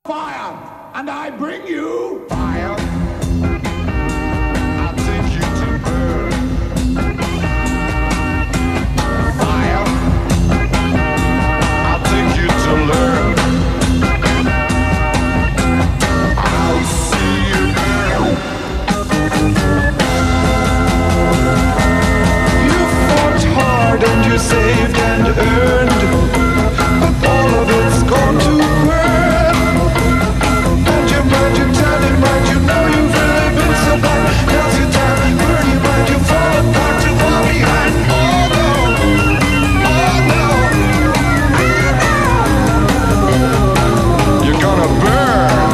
Fire, and I bring you fire. I'll take you to burn. Fire. I'll take you to learn. I'll see you burn. You fought hard and you saved and earned, but all of it's gone to burn. You know you've really been so bad. Now's your time, burn your mind. You fall apart, too far behind. Oh no, you're gonna burn.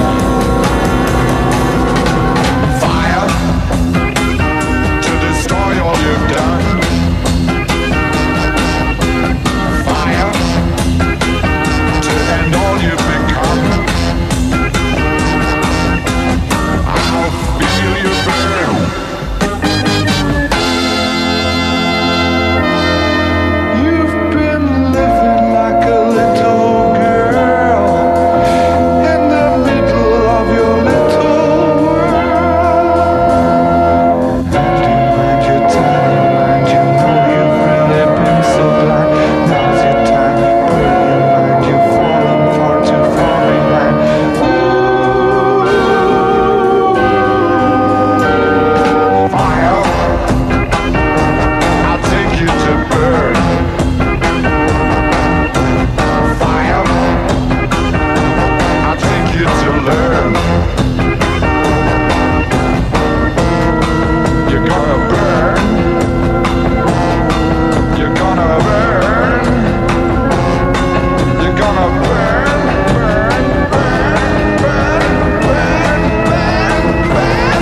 Fire to destroy all you've done. Fire to end all you've become. Feel you burn. You've been living like a little girl in the middle of your little world. And you mind your tiny mind, you know you've really been so blind. Now's your time, burn your mind, you've fallen far too far behind. Fire, I'll take you to burn. Fire, I'll take you to learn. You're gonna burn. You're gonna burn. You're gonna burn, burn, burn, burn, burn, burn, burn,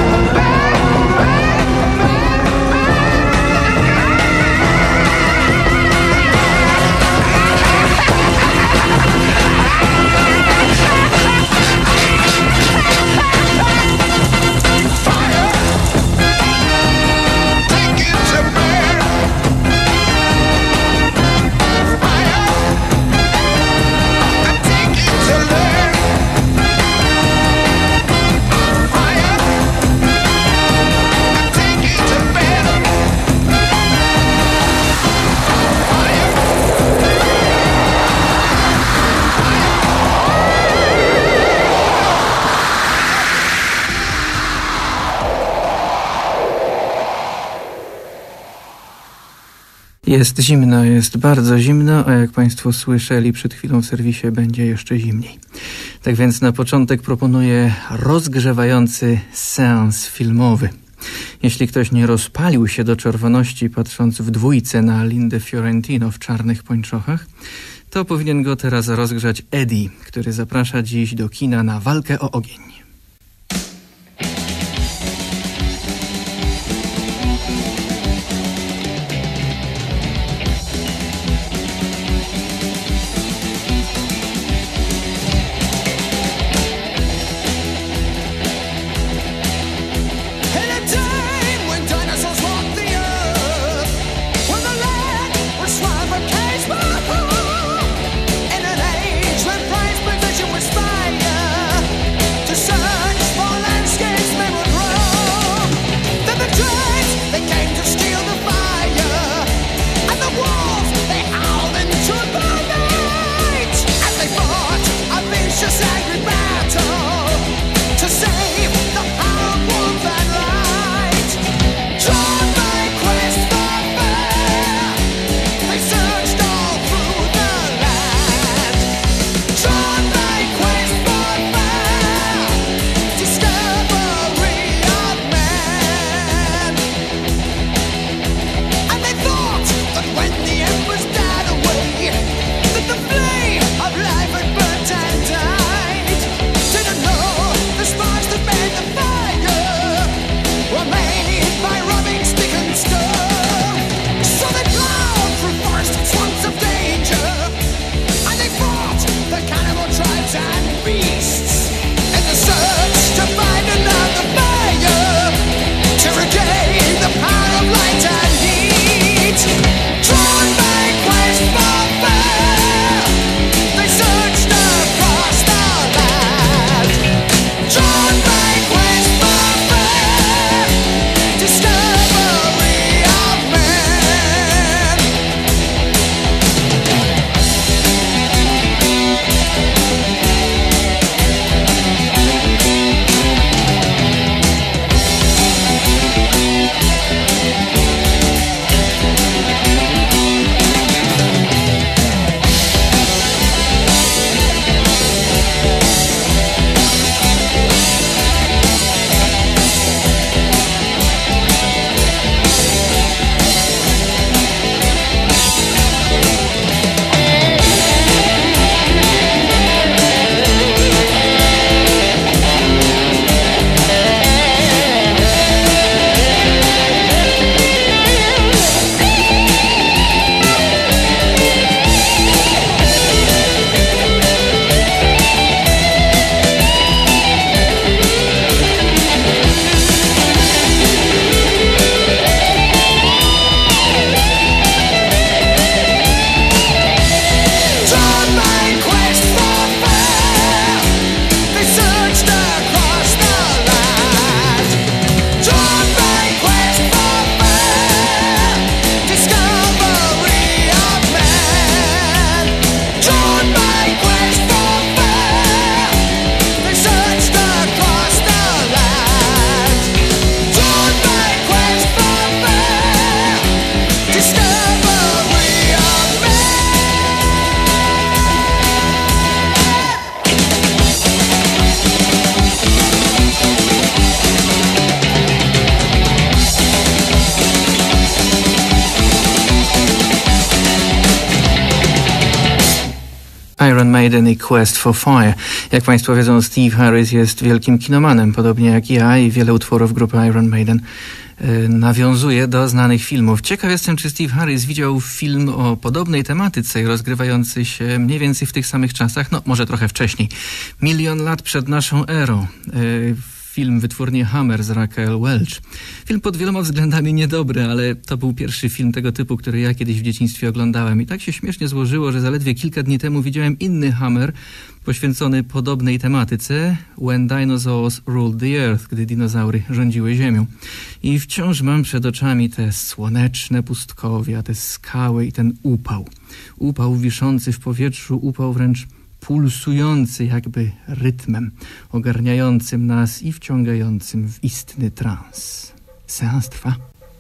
Jest zimno, jest bardzo zimno, a jak Państwo słyszeli przed chwilą w serwisie, będzie jeszcze zimniej. Tak więc na początek proponuję rozgrzewający seans filmowy. Jeśli ktoś nie rozpalił się do czerwoności patrząc w dwójce na Lindę Fiorentino w czarnych pończochach, to powinien go teraz rozgrzać Eddie, który zaprasza dziś do kina na Walkę o ogień. In an age when prize possession was fire, to serve Iron Maiden i Quest for Fire. Jak Państwo wiedzą, Steve Harris jest wielkim kinomanem, podobnie jak ja, i wiele utworów grupy Iron Maiden nawiązuje do znanych filmów. Ciekaw jestem, czy Steve Harris widział film o podobnej tematyce i rozgrywający się mniej więcej w tych samych czasach, no może trochę wcześniej. 1 000 000 lat przed naszą erą. Film wytwórni Hammer z Raquel Welch. Film pod wieloma względami niedobry, ale to był pierwszy film tego typu, który ja kiedyś w dzieciństwie oglądałem. I tak się śmiesznie złożyło, że zaledwie kilka dni temu widziałem inny Hammer poświęcony podobnej tematyce When Dinosaurs Ruled the Earth, gdy dinozaury rządziły ziemią. I wciąż mam przed oczami te słoneczne pustkowia, te skały i ten upał. Upał wiszący w powietrzu, upał wręcz pulsujący jakby rytmem, ogarniającym nas i wciągającym w istny trans. Seans trwa.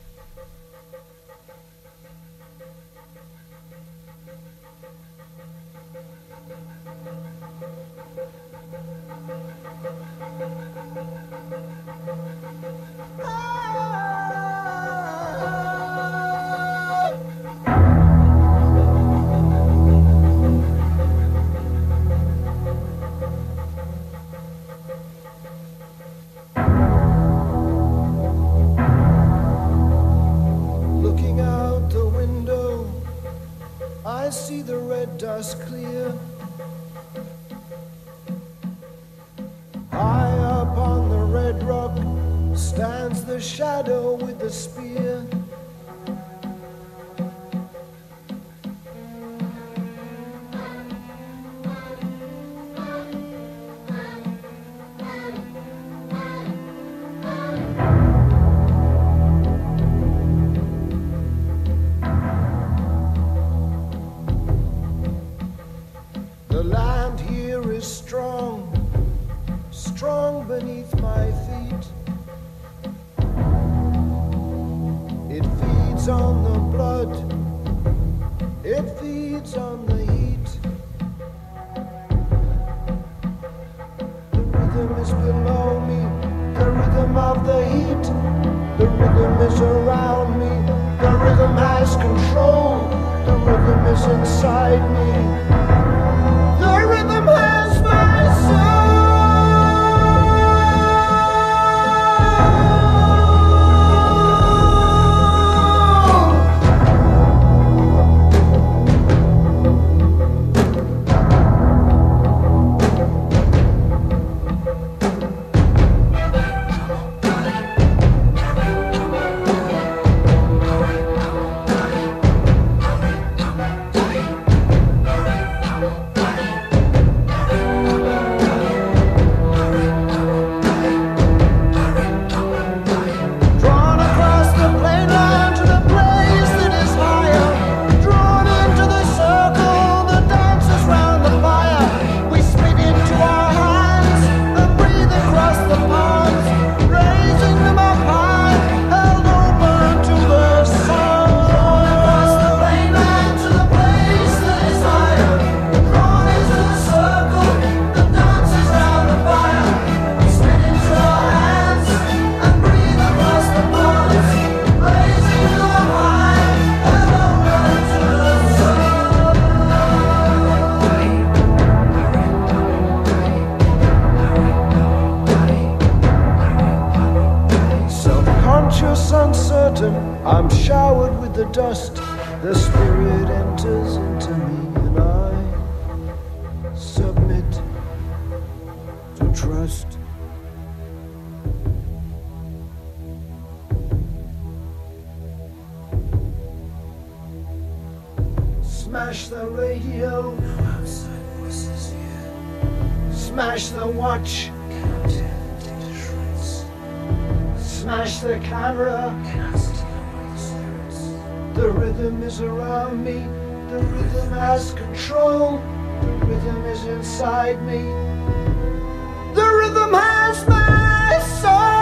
I'm showered with the dust, the spirit enters into me and I submit to trust. Smash the radio, no outside voices here. Smash the watch, cannot tear to shreds. Smash the camera, cannot steal my spirits. The rhythm is around me, the rhythm has control. The rhythm is inside me, the rhythm has my soul.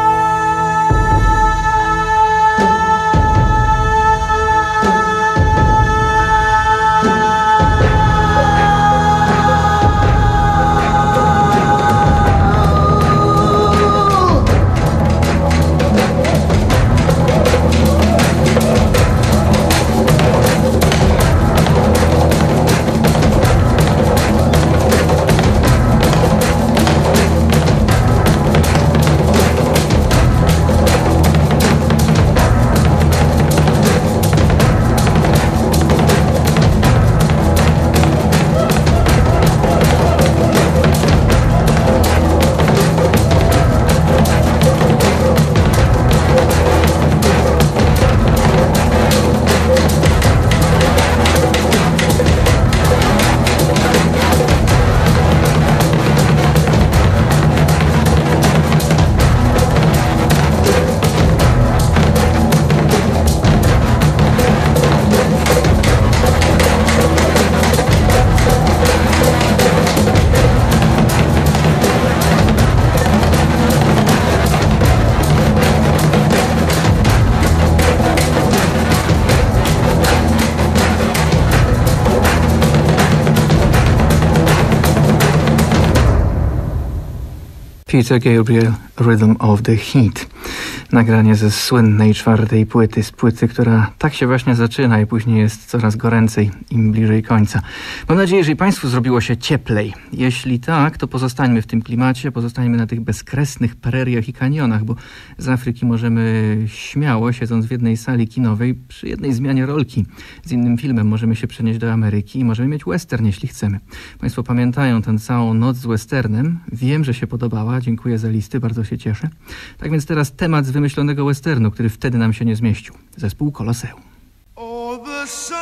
Peter Gabriel, Rhythm of the Heat. Nagranie ze słynnej 4. płyty, z płyty, która tak się właśnie zaczyna i później jest coraz goręcej, im bliżej końca. Mam nadzieję, że i Państwu zrobiło się cieplej. Jeśli tak, to pozostańmy w tym klimacie, pozostańmy na tych bezkresnych preriach i kanionach, bo z Afryki możemy śmiało, siedząc w jednej sali kinowej, przy jednej zmianie rolki z innym filmem, możemy się przenieść do Ameryki i możemy mieć western, jeśli chcemy. Państwo pamiętają tę całą noc z westernem? Wiem, że się podobała. Dziękuję za listy, bardzo się cieszę. Tak więc teraz temat z wymyślonego westernu, który wtedy nam się nie zmieścił. Zespół Koloseum. Oh, the sun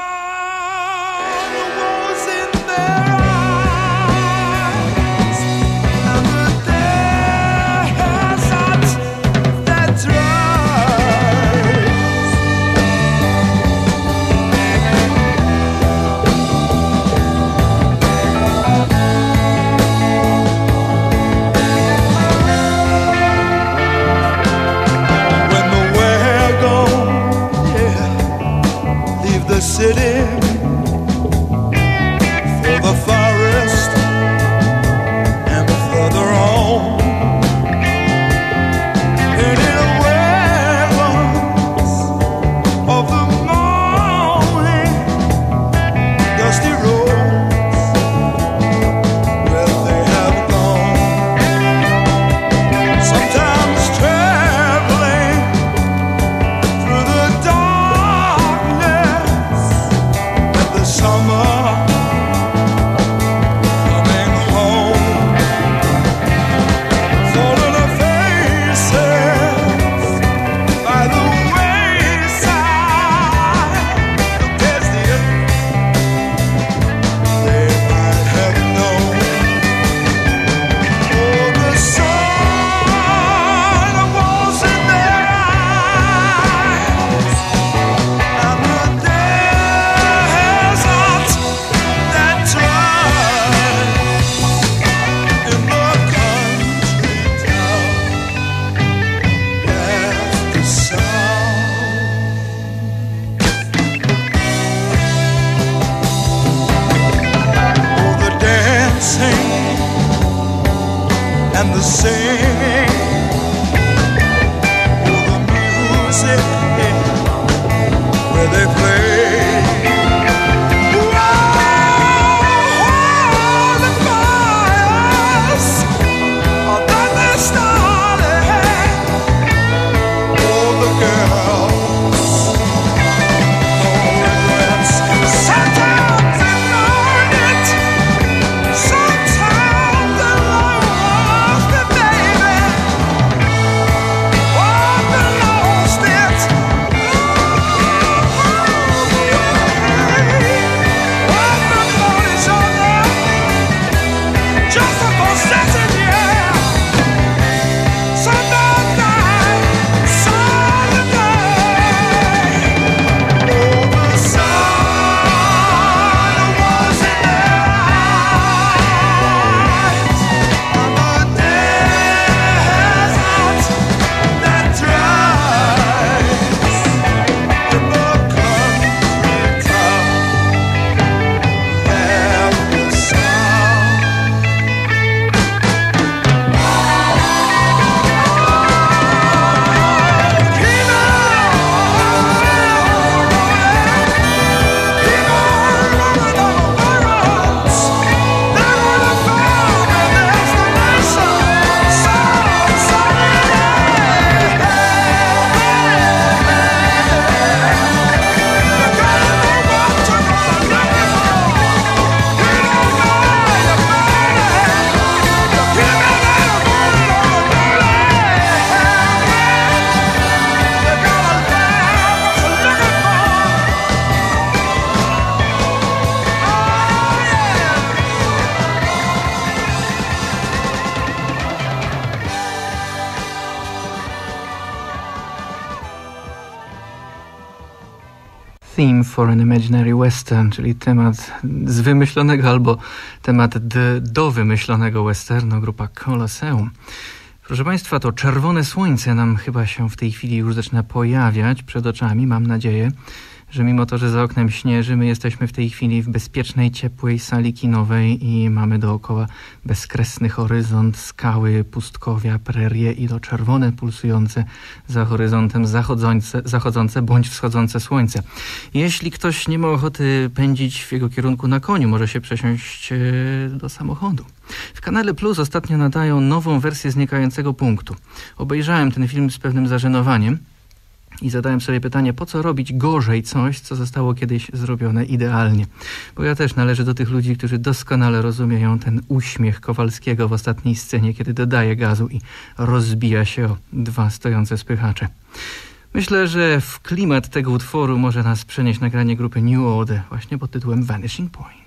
was in their eyes, and the desert that dries. When the wagon, yeah, leave the city for the forest and further on. And in wagons of the morning, dusty roads where they have gone. Sometimes traveling through the darkness of the summer, coming home, falling to faces by the wayside of desert they might have known. Oh, the sun was in their eyes, and the desert that dries in the country town left the sound. Oh, the dancing and the singing, oh, the music where they play. Whoa, the fires that they started. Oh, the girls, no regrets. Sometimes they learned it, sometimes they lost it, baby. Oh, they lost it. Oh, the Lord is on them, just a possession, yeah. Some don't die, some die. Oh, the sun was in their eyes, and the desert that dries in the country town left the sound. Theme for an Imaginary Western, czyli temat z wymyślonego albo temat do wymyślonego westernu, grupa Koloseum. Proszę Państwa, to czerwone słońce nam chyba się w tej chwili już zaczyna pojawiać przed oczami, mam nadzieję. że mimo to, że za oknem śnieży, my jesteśmy w tej chwili w bezpiecznej, ciepłej sali kinowej i mamy dookoła bezkresny horyzont, skały, pustkowia, prerie i to czerwone, pulsujące za horyzontem zachodzące bądź wschodzące słońce. Jeśli ktoś nie ma ochoty pędzić w jego kierunku na koniu, może się przesiąść do samochodu. W Kanale Plus ostatnio nadają nową wersję Znikającego punktu. Obejrzałem ten film z pewnym zażenowaniem i zadałem sobie pytanie, po co robić gorzej coś, co zostało kiedyś zrobione idealnie. Bo ja też należę do tych ludzi, którzy doskonale rozumieją ten uśmiech Kowalskiego w ostatniej scenie, kiedy dodaje gazu i rozbija się o 2 stojące spychacze. Myślę, że w klimat tego utworu może nas przenieść nagranie grupy New Order właśnie pod tytułem Vanishing Point.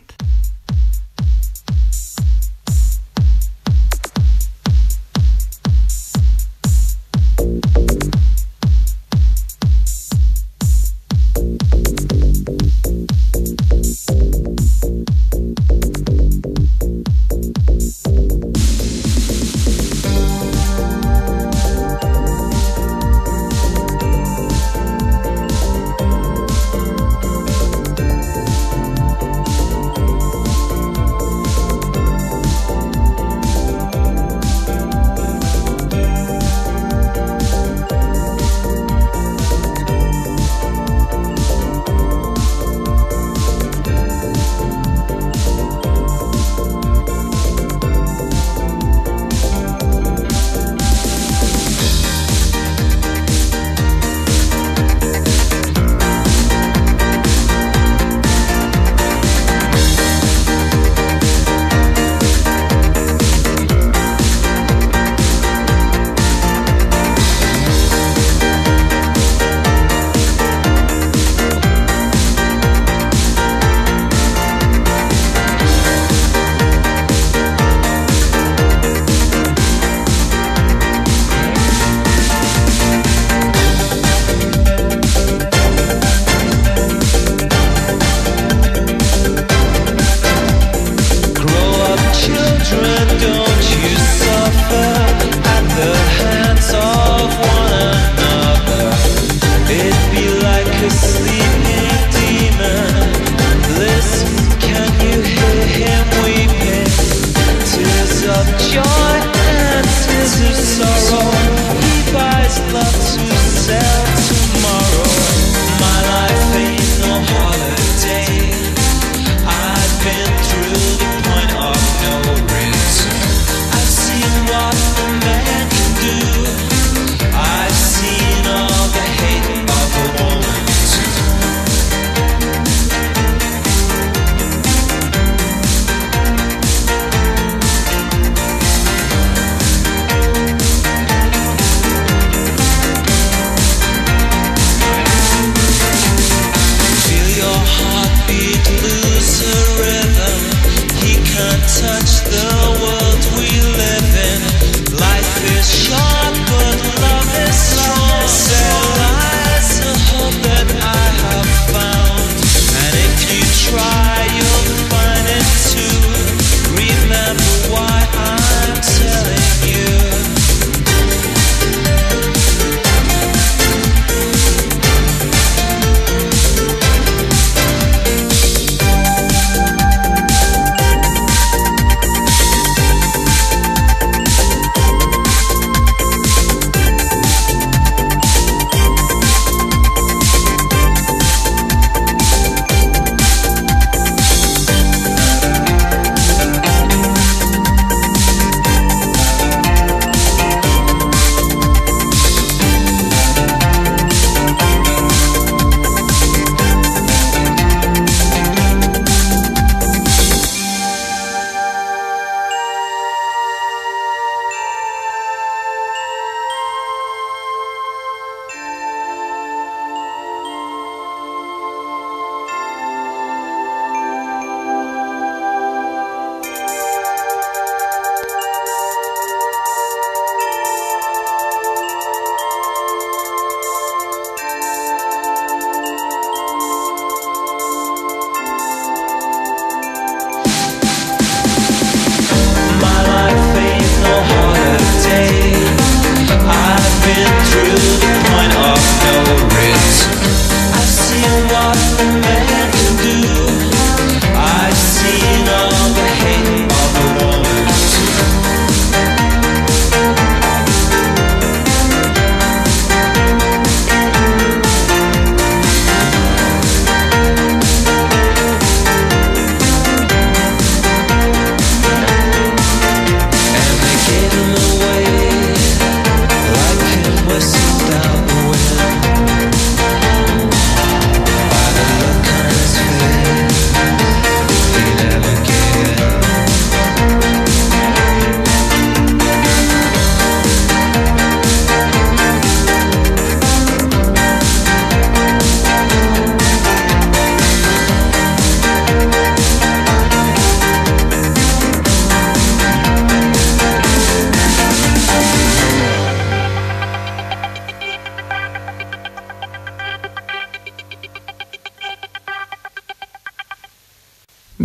Touch the world we live in. Life is short, but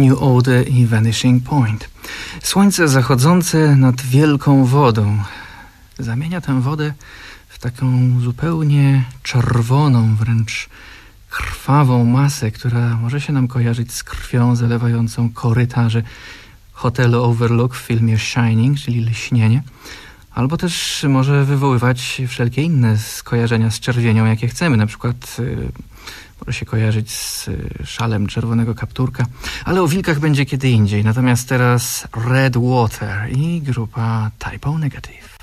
New Order i Vanishing Point. Słońce zachodzące nad wielką wodą zamienia tę wodę w taką zupełnie czerwoną, wręcz krwawą masę, która może się nam kojarzyć z krwią zalewającą korytarze hotelu Overlook w filmie Shining, czyli Lśnienie, albo też może wywoływać wszelkie inne skojarzenia z czerwienią, jakie chcemy. Na przykład może się kojarzyć z szalem czerwonego kapturka, ale o wilkach będzie kiedy indziej. Natomiast teraz Red Water i grupa Type O Negative.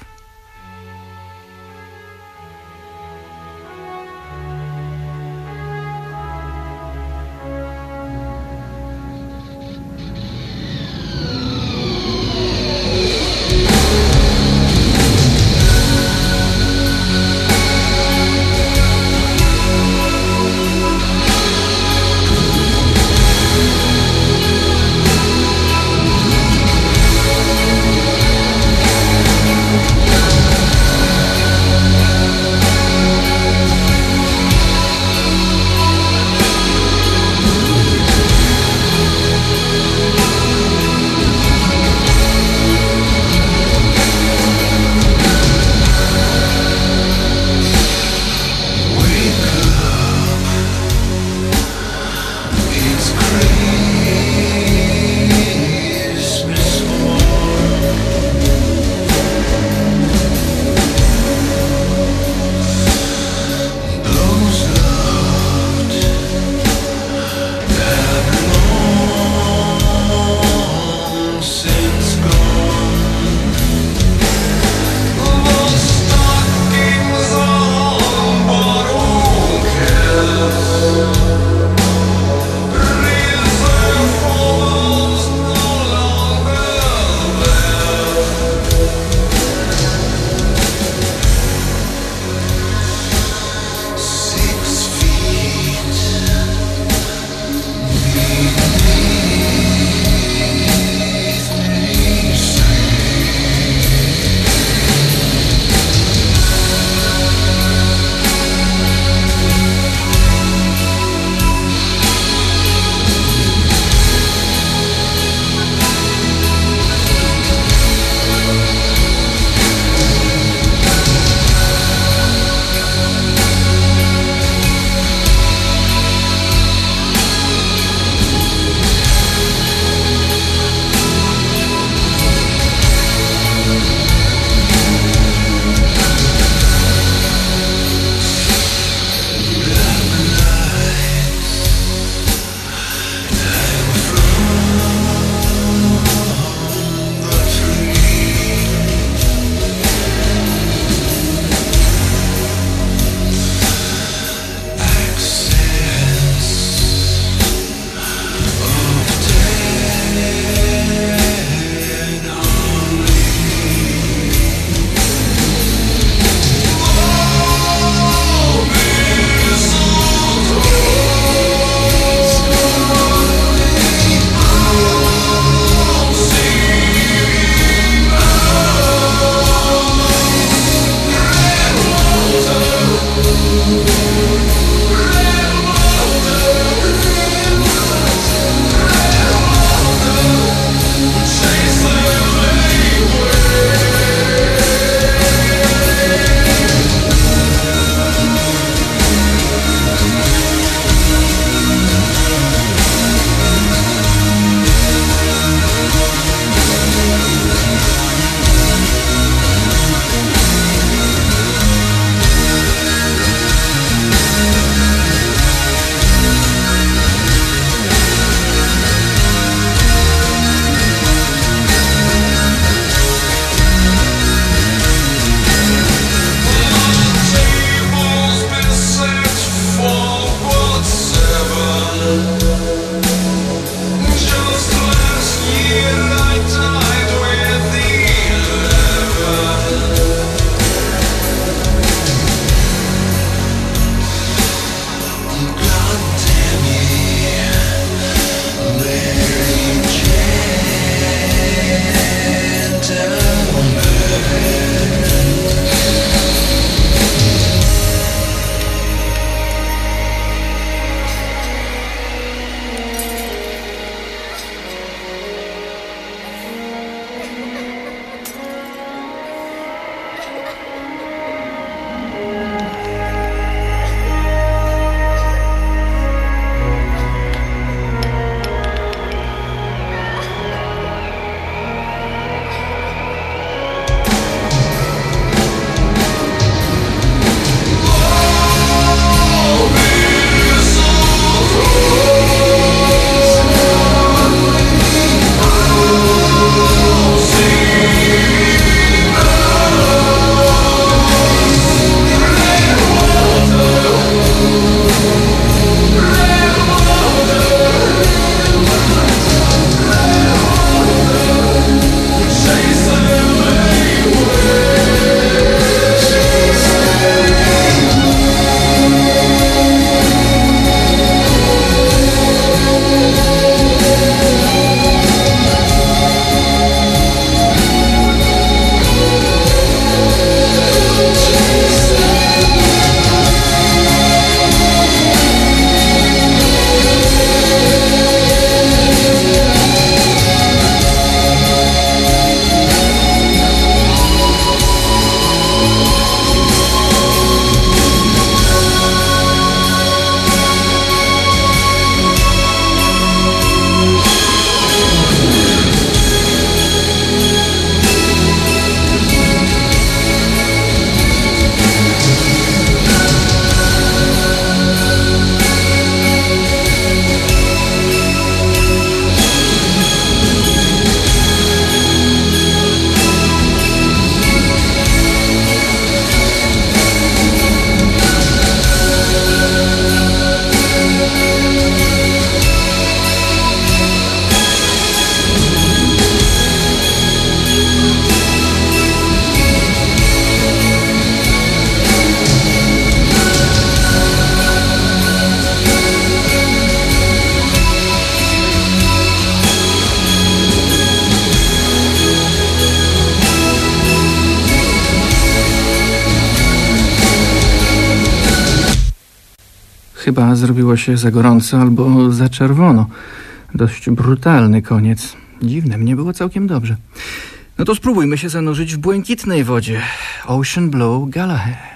Chyba zrobiło się za gorąco albo za czerwono. Dość brutalny koniec. Dziwne, mnie było całkiem dobrze. No to spróbujmy się zanurzyć w błękitnej wodzie. Ocean Blue Galahad.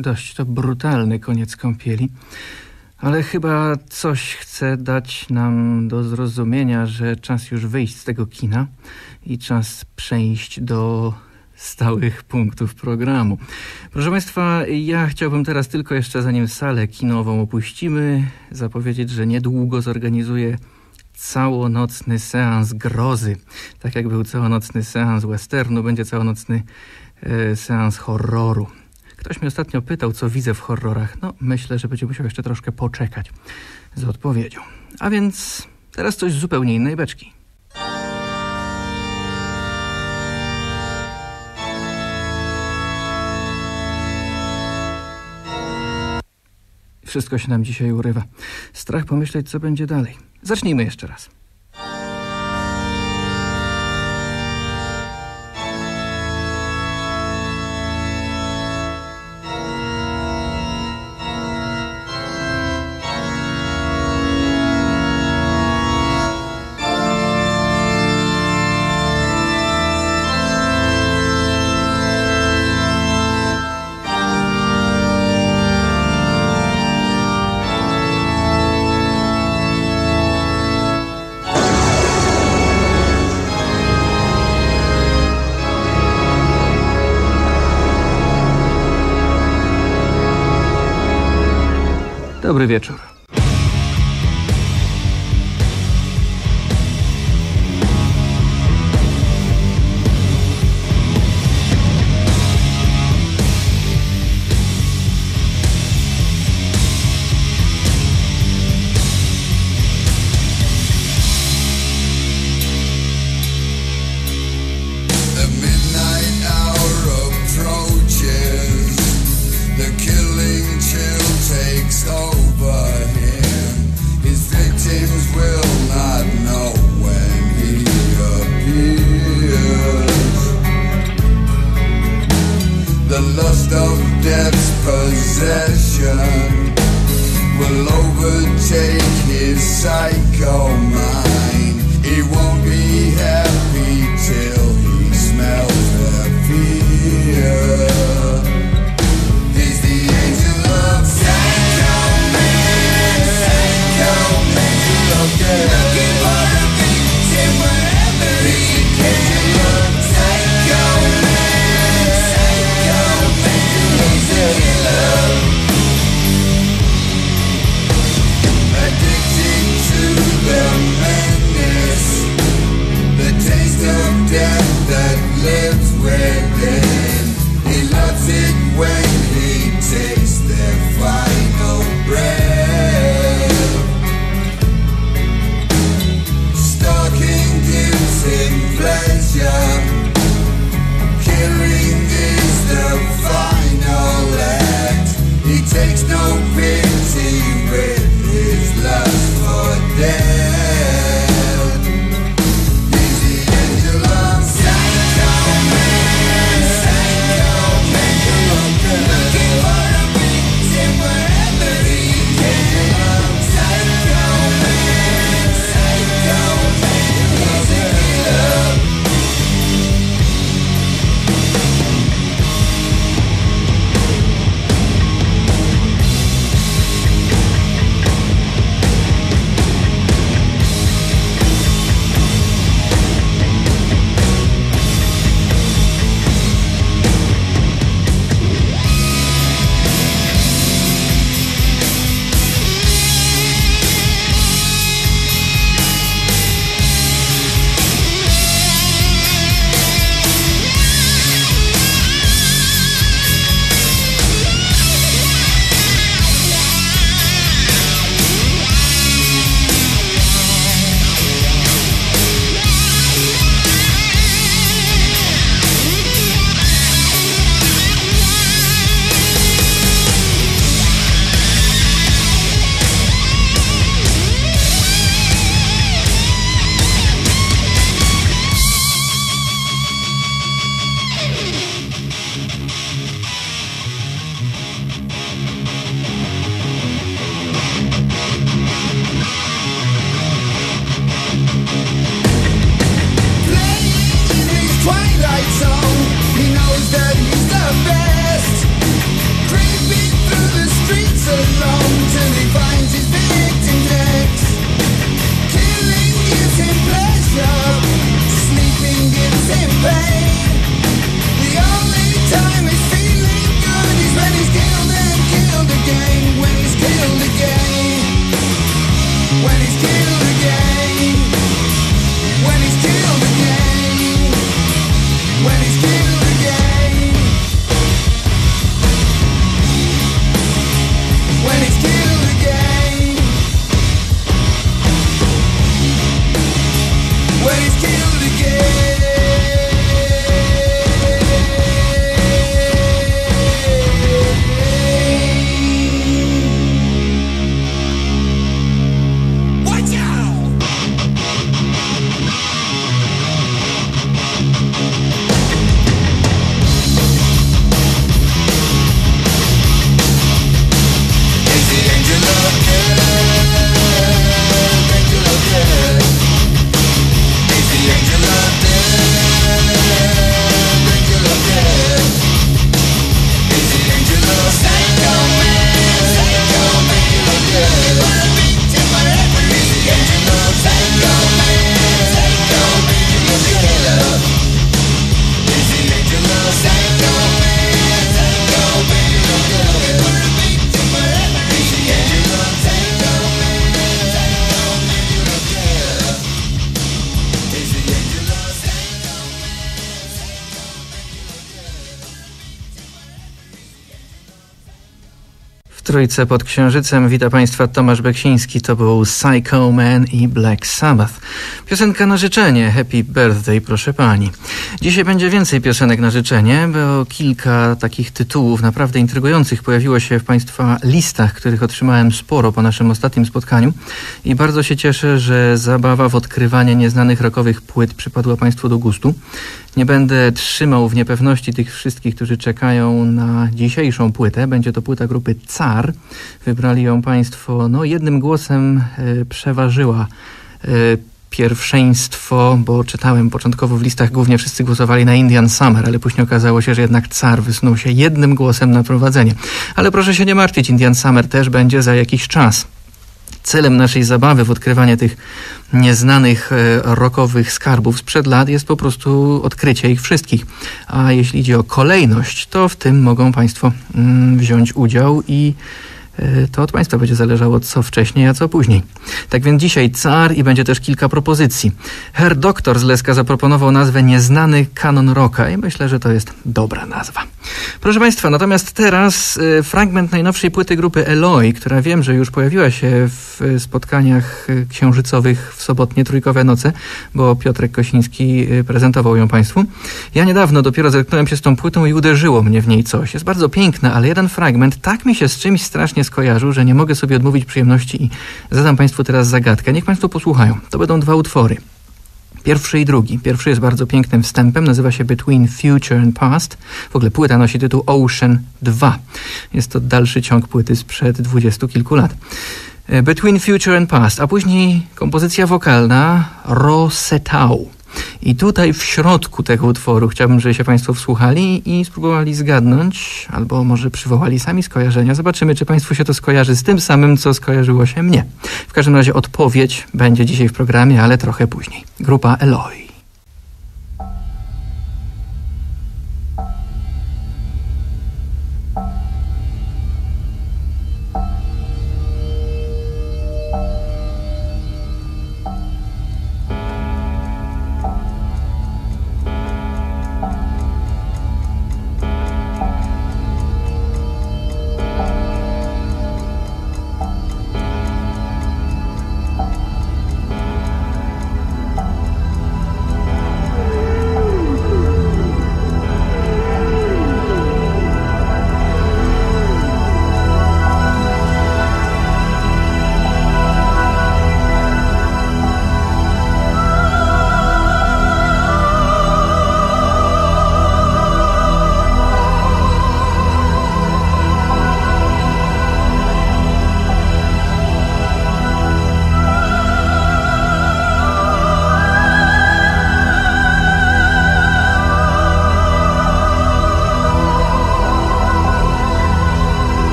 Dość to brutalny koniec kąpieli, ale chyba coś chce dać nam do zrozumienia, że czas już wyjść z tego kina i czas przejść do stałych punktów programu. Proszę Państwa, ja chciałbym teraz tylko jeszcze, zanim salę kinową opuścimy, zapowiedzieć, że niedługo zorganizuję całonocny seans grozy. Tak jak był całonocny seans westernu, będzie całonocny seans horroru. Ktoś mnie ostatnio pytał, co widzę w horrorach. No, myślę, że będzie musiał jeszcze troszkę poczekać z odpowiedzią. A więc teraz coś z zupełnie innej beczki. Wszystko się nam dzisiaj urywa. Strach pomyśleć, co będzie dalej. Zacznijmy jeszcze raz. Dobry wieczór. The Trójce pod Księżycem wita Państwa Tomasz Beksiński. To był Psycho Man i Black Sabbath. Piosenka na życzenie. Happy Birthday, proszę pani. Dzisiaj będzie więcej piosenek na życzenie, bo kilka takich tytułów naprawdę intrygujących pojawiło się w Państwa listach, których otrzymałem sporo po naszym ostatnim spotkaniu. I bardzo się cieszę, że zabawa w odkrywanie nieznanych rockowych płyt przypadła Państwu do gustu. Nie będę trzymał w niepewności tych wszystkich, którzy czekają na dzisiejszą płytę. Będzie to płyta grupy Car. Wybrali ją Państwo, jednym głosem przeważyła pierwszeństwo, bo czytałem początkowo w listach, głównie wszyscy głosowali na Indian Summer, ale później okazało się, że jednak Car wysunął się jednym głosem na prowadzenie. Ale proszę się nie martwić, Indian Summer też będzie za jakiś czas. Celem naszej zabawy w odkrywanie tych nieznanych rockowych skarbów sprzed lat jest po prostu odkrycie ich wszystkich. A jeśli idzie o kolejność, to w tym mogą Państwo wziąć udział i to od Państwa będzie zależało, co wcześniej, a co później. Tak więc dzisiaj Car i będzie też kilka propozycji. Herr Doktor z Leska zaproponował nazwę Nieznany kanon rocka i myślę, że to jest dobra nazwa. Proszę Państwa, natomiast teraz fragment najnowszej płyty grupy Eloy, która wiem, że już pojawiła się w spotkaniach księżycowych w sobotnie Trójkowe Noce, bo Piotrek Kosiński prezentował ją Państwu. Ja niedawno dopiero zetknąłem się z tą płytą i uderzyło mnie w niej coś. Jest bardzo piękna, ale jeden fragment tak mi się z czymś strasznie skojarzył, że nie mogę sobie odmówić przyjemności i zadam Państwu teraz zagadkę. Niech Państwo posłuchają. To będą dwa utwory. Pierwszy i drugi. Pierwszy jest bardzo pięknym wstępem, nazywa się Between Future and Past. W ogóle płyta nosi tytuł Ocean 2. Jest to dalszy ciąg płyty sprzed 20 kilku lat. Between Future and Past, a później kompozycja wokalna Rosetau. I tutaj w środku tego utworu chciałbym, żeby się Państwo wsłuchali i spróbowali zgadnąć, albo może przywołali sami skojarzenia. Zobaczymy, czy Państwu się to skojarzy z tym samym, co skojarzyło się mnie. W każdym razie odpowiedź będzie dzisiaj w programie, ale trochę później. Grupa Eloy.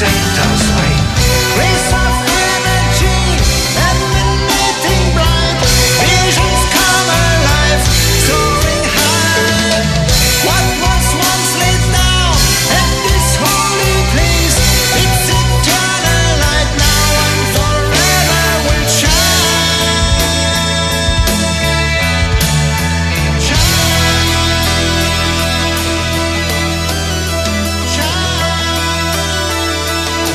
set us free. Race of energy, emanating bright, visions come alive, soaring high. What was once laid down at this holy place, it's eternal light now and forever will shine. Shine.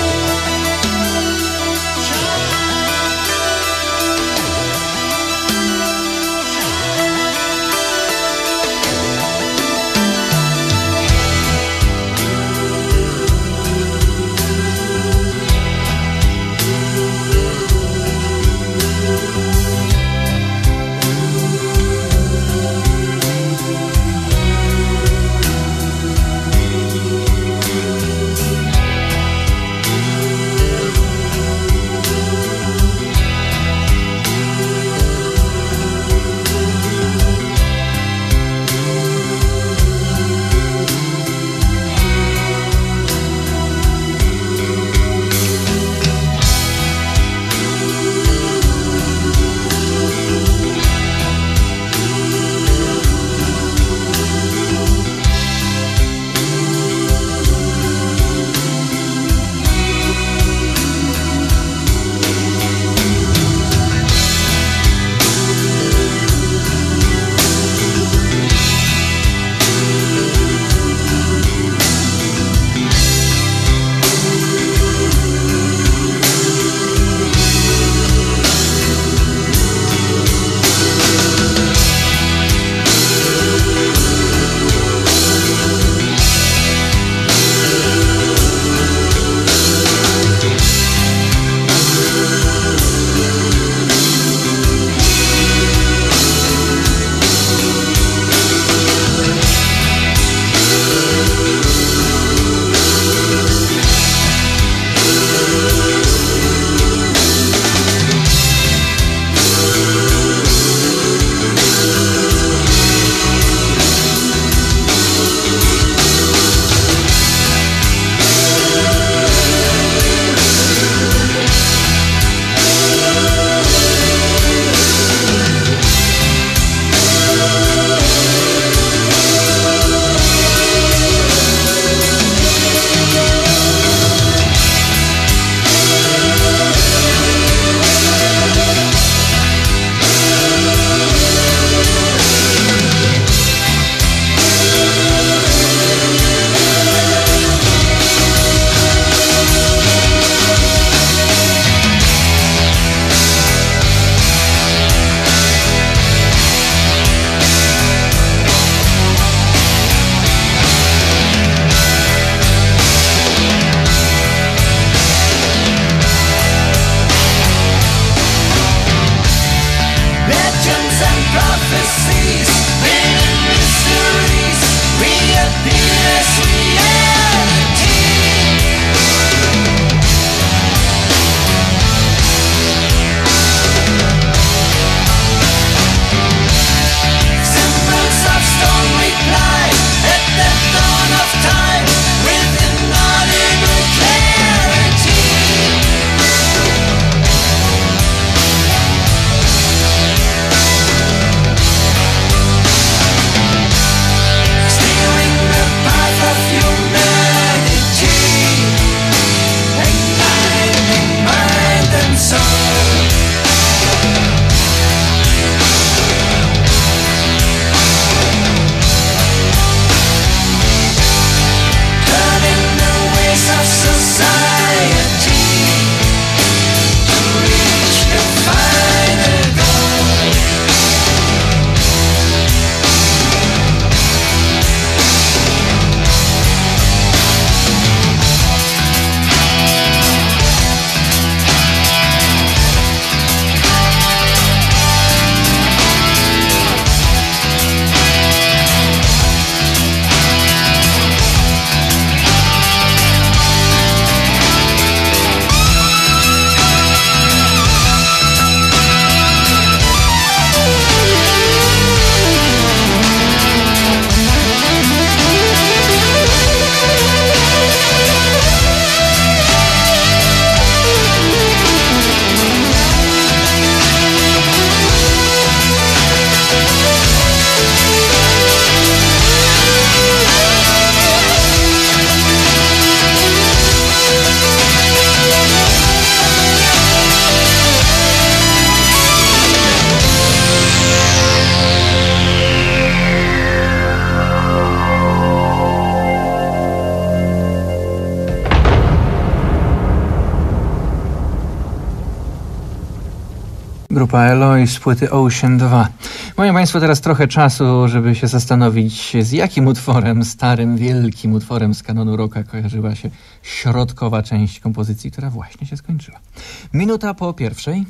Eloy z płyty Ocean 2. Mają Państwo teraz trochę czasu, żeby się zastanowić, z jakim utworem, starym, wielkim utworem z kanonu rocka kojarzyła się środkowa część kompozycji, która właśnie się skończyła. Minuta po pierwszej.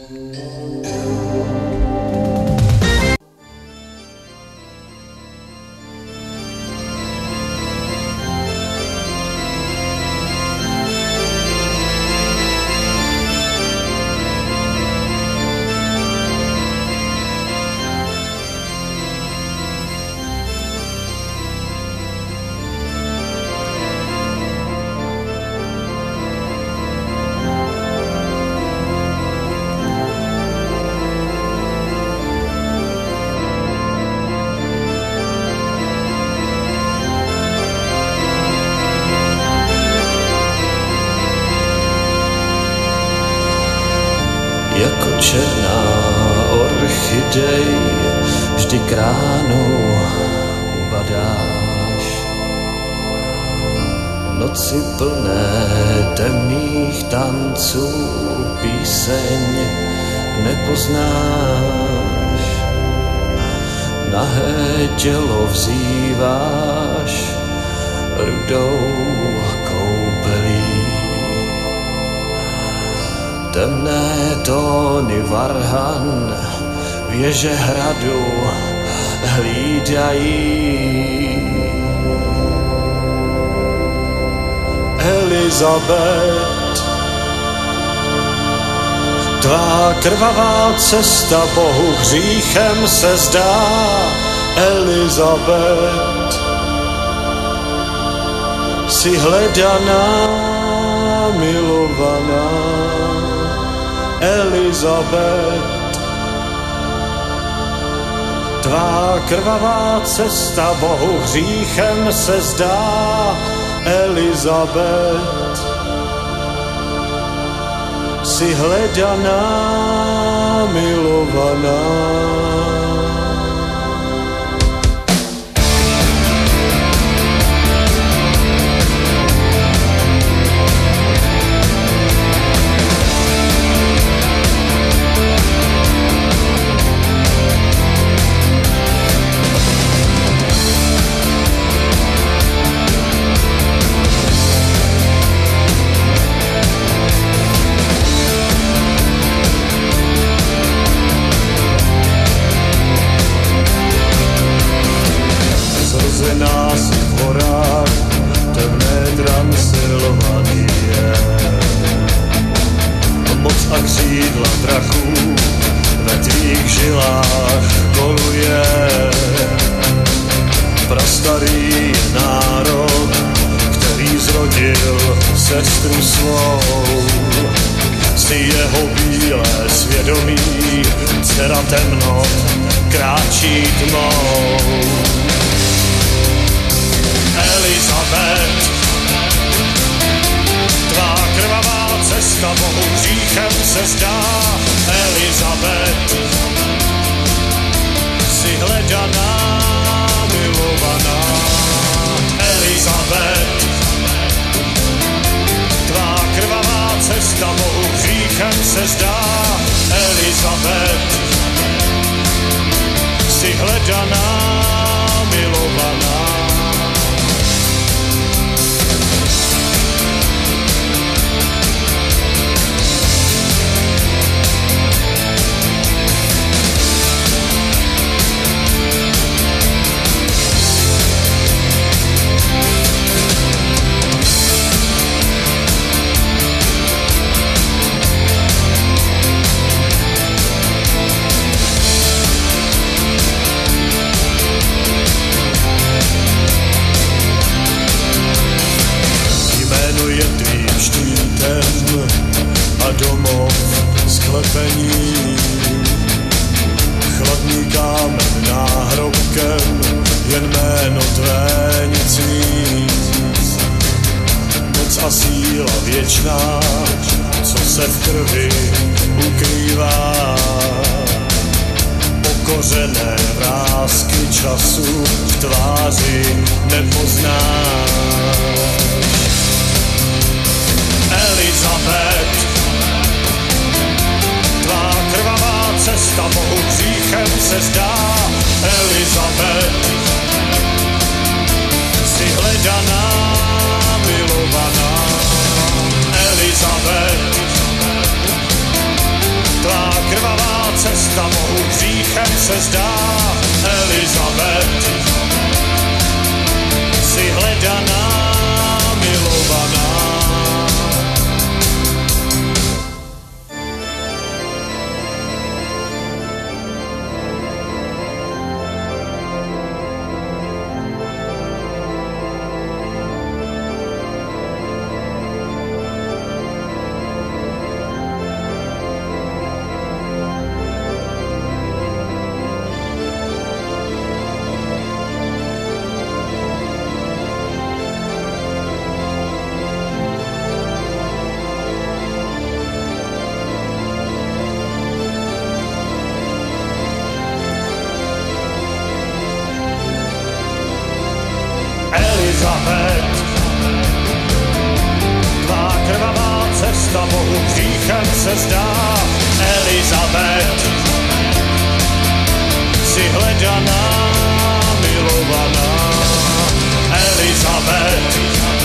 Jako černá orchidej vždy k ránu upadáš. Noci plné temných tanců píseň nepoznáš. Nahé tělo vzýváš rudou koupelí. Temné tóny varhan věže hradu hlídají. Elizabeth, tvá krvavá cesta Bohu hříchem se zdá. Elizabeth, jsi hledaná, milovaná. Elizabeth, tvá krvavá cesta Bohu hříchem se zdá. Elizabeth, jsi hledaná, milovaná. Sestru svou, si jeho bílé svědomí, dcera temnot kráčí tmou. Elizabeth, tvá krvavá cesta Bohu hříchem se zdá. Elizabeth, si hledaná, milovaná. Elizabeth, tvá krvavá cesta Bohu hříchem se zdá. Elizabeth, jsi hledaná, milovaná. Domov sklepení, chladný kámen náhrobkem, jen jméno tvé nic víc. Moc a síla věčná, co se v krvi ukrývá. Pokořené vrásky času v tváři nepoznáš. Elizabeth, tvá krvavá cesta cesta Bohu hříchem se zdá. Elizabeth, jsi hledaná, milovaná. Elizabeth, tvá krvavá cesta Bohu hříchem se zdá. Elizabeth, jsi hledaná, milovaná. Elizabeth, tvá krvavá cesta Bohu hříchem se zdá. Elizabeth, jsi hledaná, milovaná. Elizabeth,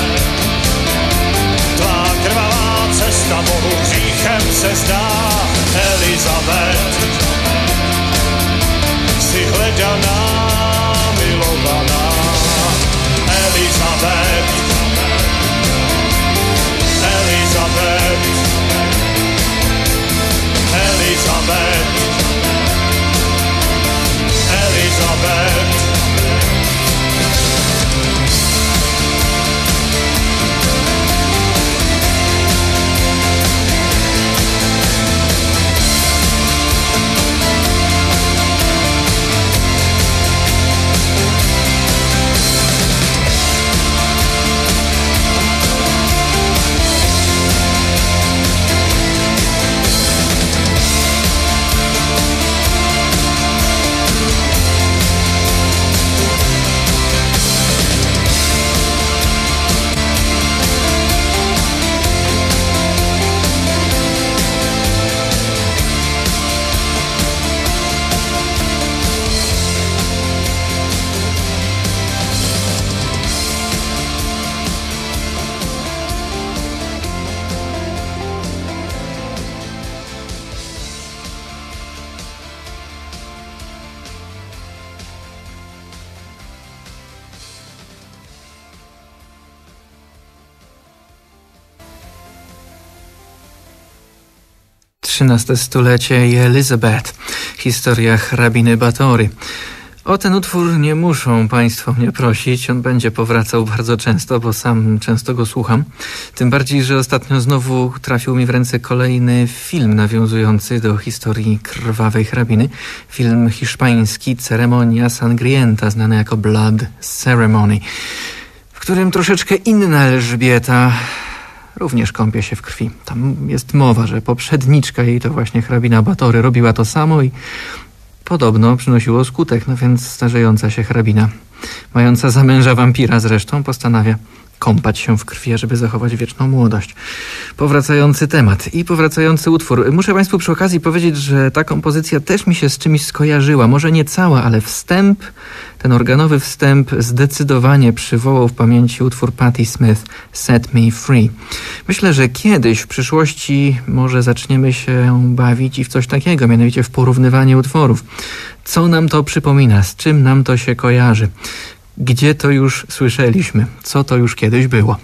tvá krvavá cesta Bohu hříchem se zdá. Elizabeth, jsi hledaná, milovaná. Elizabeth, Elizabeth, Elizabeth, Elizabeth. XIII stulecie i Elizabeth. Historia hrabiny Batory. O ten utwór nie muszą Państwo mnie prosić, on będzie powracał bardzo często, bo sam często go słucham. Tym bardziej, że ostatnio znowu trafił mi w ręce kolejny film nawiązujący do historii krwawej hrabiny. Film hiszpański Ceremonia Sangrienta, znany jako Blood Ceremony, w którym troszeczkę inna Elżbieta również kąpie się w krwi. Tam jest mowa, że poprzedniczka jej, to właśnie hrabina Batory, robiła to samo i podobno przynosiło skutek. No więc starzejąca się hrabina, mająca za męża wampira zresztą, postanawia kąpać się w krwi, żeby zachować wieczną młodość. Powracający temat i powracający utwór. Muszę Państwu przy okazji powiedzieć, że ta kompozycja też mi się z czymś skojarzyła. Może nie cała, ale wstęp, ten organowy wstęp zdecydowanie przywołał w pamięci utwór Patti Smith Set Me Free. Myślę, że kiedyś w przyszłości może zaczniemy się bawić i w coś takiego, mianowicie w porównywanie utworów. Co nam to przypomina? Z czym nam to się kojarzy? Gdzie to już słyszeliśmy? Co to już kiedyś było?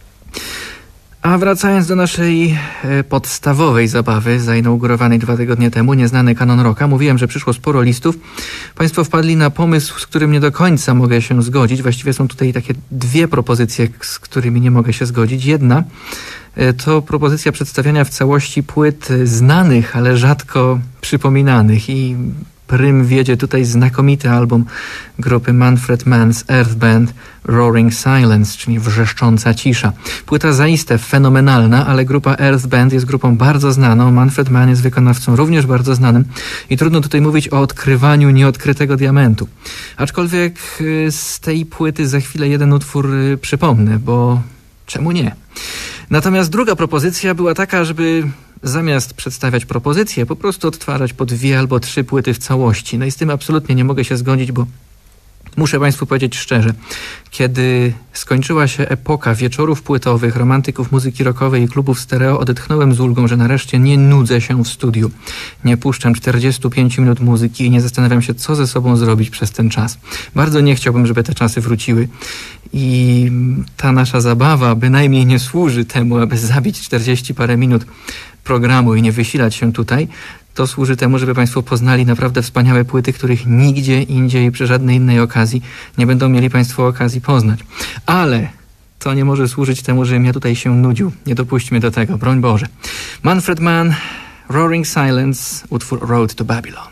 A wracając do naszej podstawowej zabawy, zainaugurowanej 2 tygodnie temu, Nieznany kanon rocka, mówiłem, że przyszło sporo listów. Państwo wpadli na pomysł, z którym nie do końca mogę się zgodzić. Właściwie są tutaj takie 2 propozycje, z którymi nie mogę się zgodzić. Jedna to propozycja przedstawiania w całości płyt znanych, ale rzadko przypominanych i prym wiedzie tutaj znakomity album grupy Manfred Mann's Earth Band Roaring Silence, czyli Wrzeszcząca cisza. Płyta zaiste fenomenalna, ale grupa Earth Band jest grupą bardzo znaną. Manfred Mann jest wykonawcą również bardzo znanym i trudno tutaj mówić o odkrywaniu nieodkrytego diamentu. Aczkolwiek z tej płyty za chwilę jeden utwór przypomnę, bo czemu nie? Natomiast druga propozycja była taka, żeby zamiast przedstawiać propozycje, po prostu odtwarzać po 2 albo 3 płyty w całości. No i z tym absolutnie nie mogę się zgodzić, bo muszę Państwu powiedzieć szczerze, kiedy skończyła się epoka wieczorów płytowych, romantyków muzyki rockowej i klubów stereo, odetchnąłem z ulgą, że nareszcie nie nudzę się w studiu. Nie puszczam 45 minut muzyki i nie zastanawiam się, co ze sobą zrobić przez ten czas. Bardzo nie chciałbym, żeby te czasy wróciły. I ta nasza zabawa bynajmniej nie służy temu, aby zabić 40 parę minut programu i nie wysilać się tutaj. To służy temu, żeby Państwo poznali naprawdę wspaniałe płyty, których nigdzie indziej przy żadnej innej okazji nie będą mieli Państwo okazji poznać. Ale to nie może służyć temu, żebym ja tutaj się nudził. Nie dopuśćmy do tego, broń Boże. Manfred Mann, Roaring Silence, utwór Road to Babylon.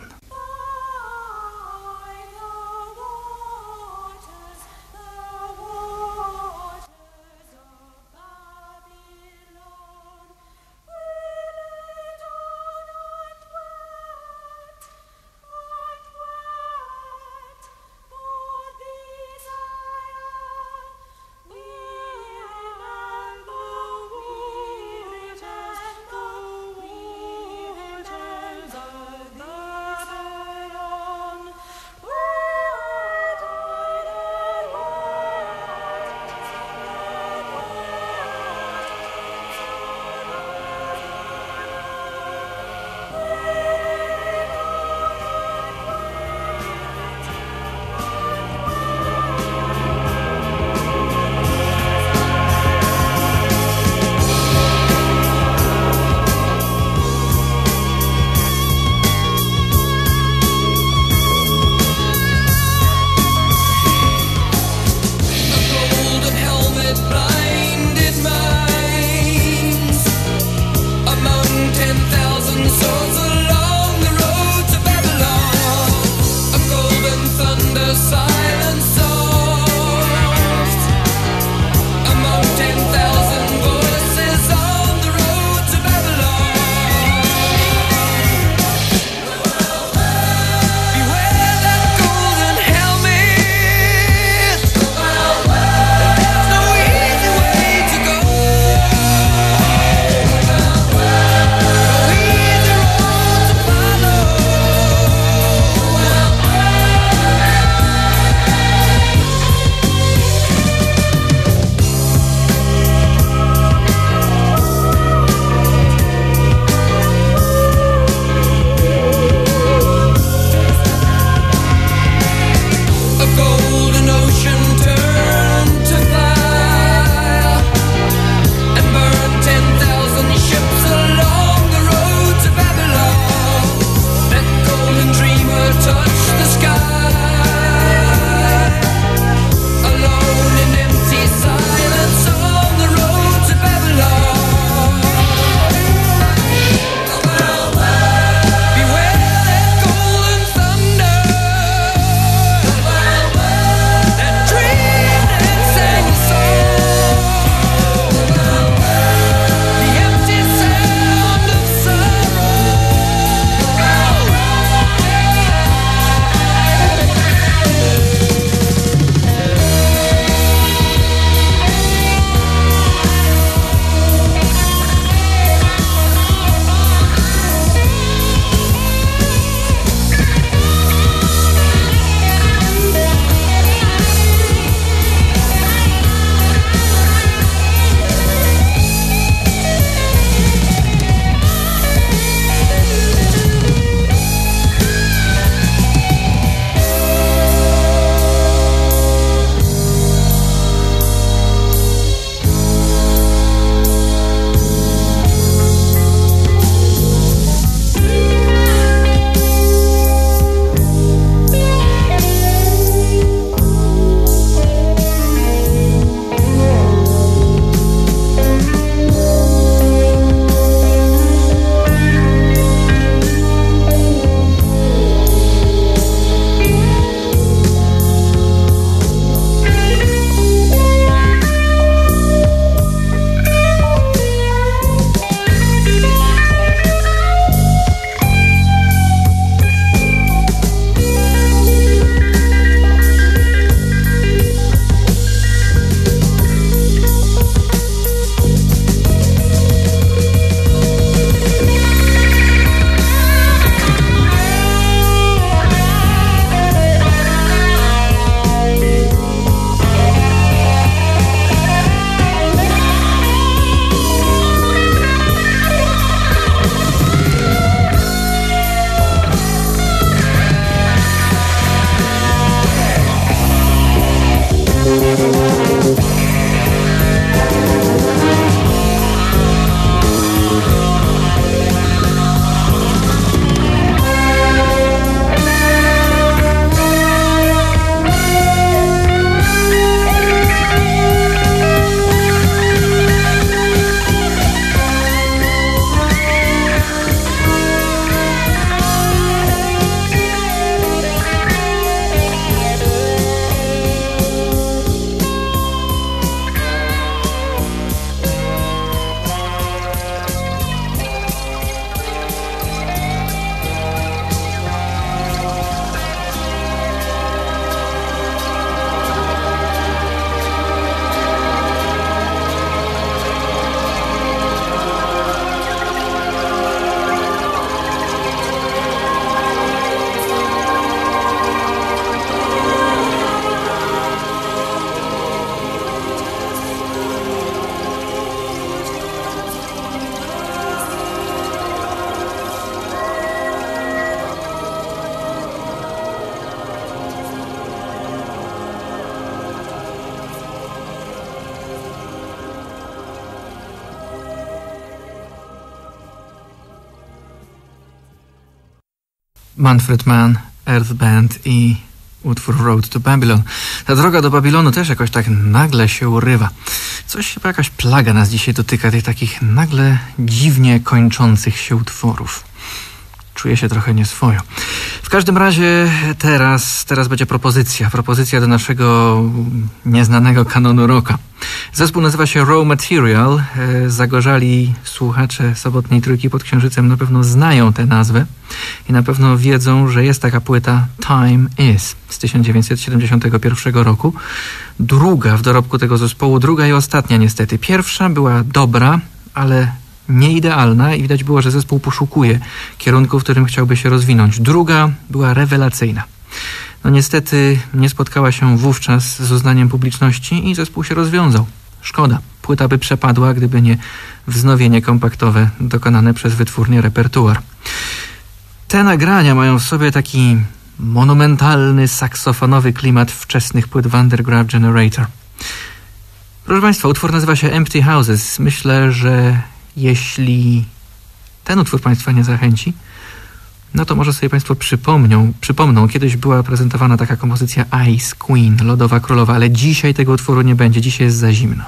Manfred Mann, Earth Band i utwór Road to Babylon. Ta droga do Babilonu też jakoś tak nagle się urywa. Coś, chyba jakaś plaga nas dzisiaj dotyka, tych takich nagle dziwnie kończących się utworów. Czuję się trochę nieswojo. W każdym razie teraz będzie propozycja do naszego nieznanego kanonu rocka. Zespół nazywa się Raw Material. Zagorzali słuchacze Sobotniej Trójki pod Księżycem na pewno znają tę nazwę i na pewno wiedzą, że jest taka płyta Time Is z 1971 roku. Druga w dorobku tego zespołu, druga i ostatnia niestety. Pierwsza była dobra, ale nieidealna i widać było, że zespół poszukuje kierunku, w którym chciałby się rozwinąć. Druga była rewelacyjna. No niestety nie spotkała się wówczas z uznaniem publiczności i zespół się rozwiązał. Szkoda. Płyta by przepadła, gdyby nie wznowienie kompaktowe dokonane przez wytwórnię Repertuar. Te nagrania mają w sobie taki monumentalny, saksofonowy klimat wczesnych płyt Underground Generator. Proszę Państwa, utwór nazywa się Empty Houses. Myślę, że jeśli ten utwór Państwa nie zachęci, no to może sobie Państwo przypomną, kiedyś była prezentowana taka kompozycja Ice Queen, Lodowa Królowa, ale dzisiaj tego utworu nie będzie, dzisiaj jest za zimno.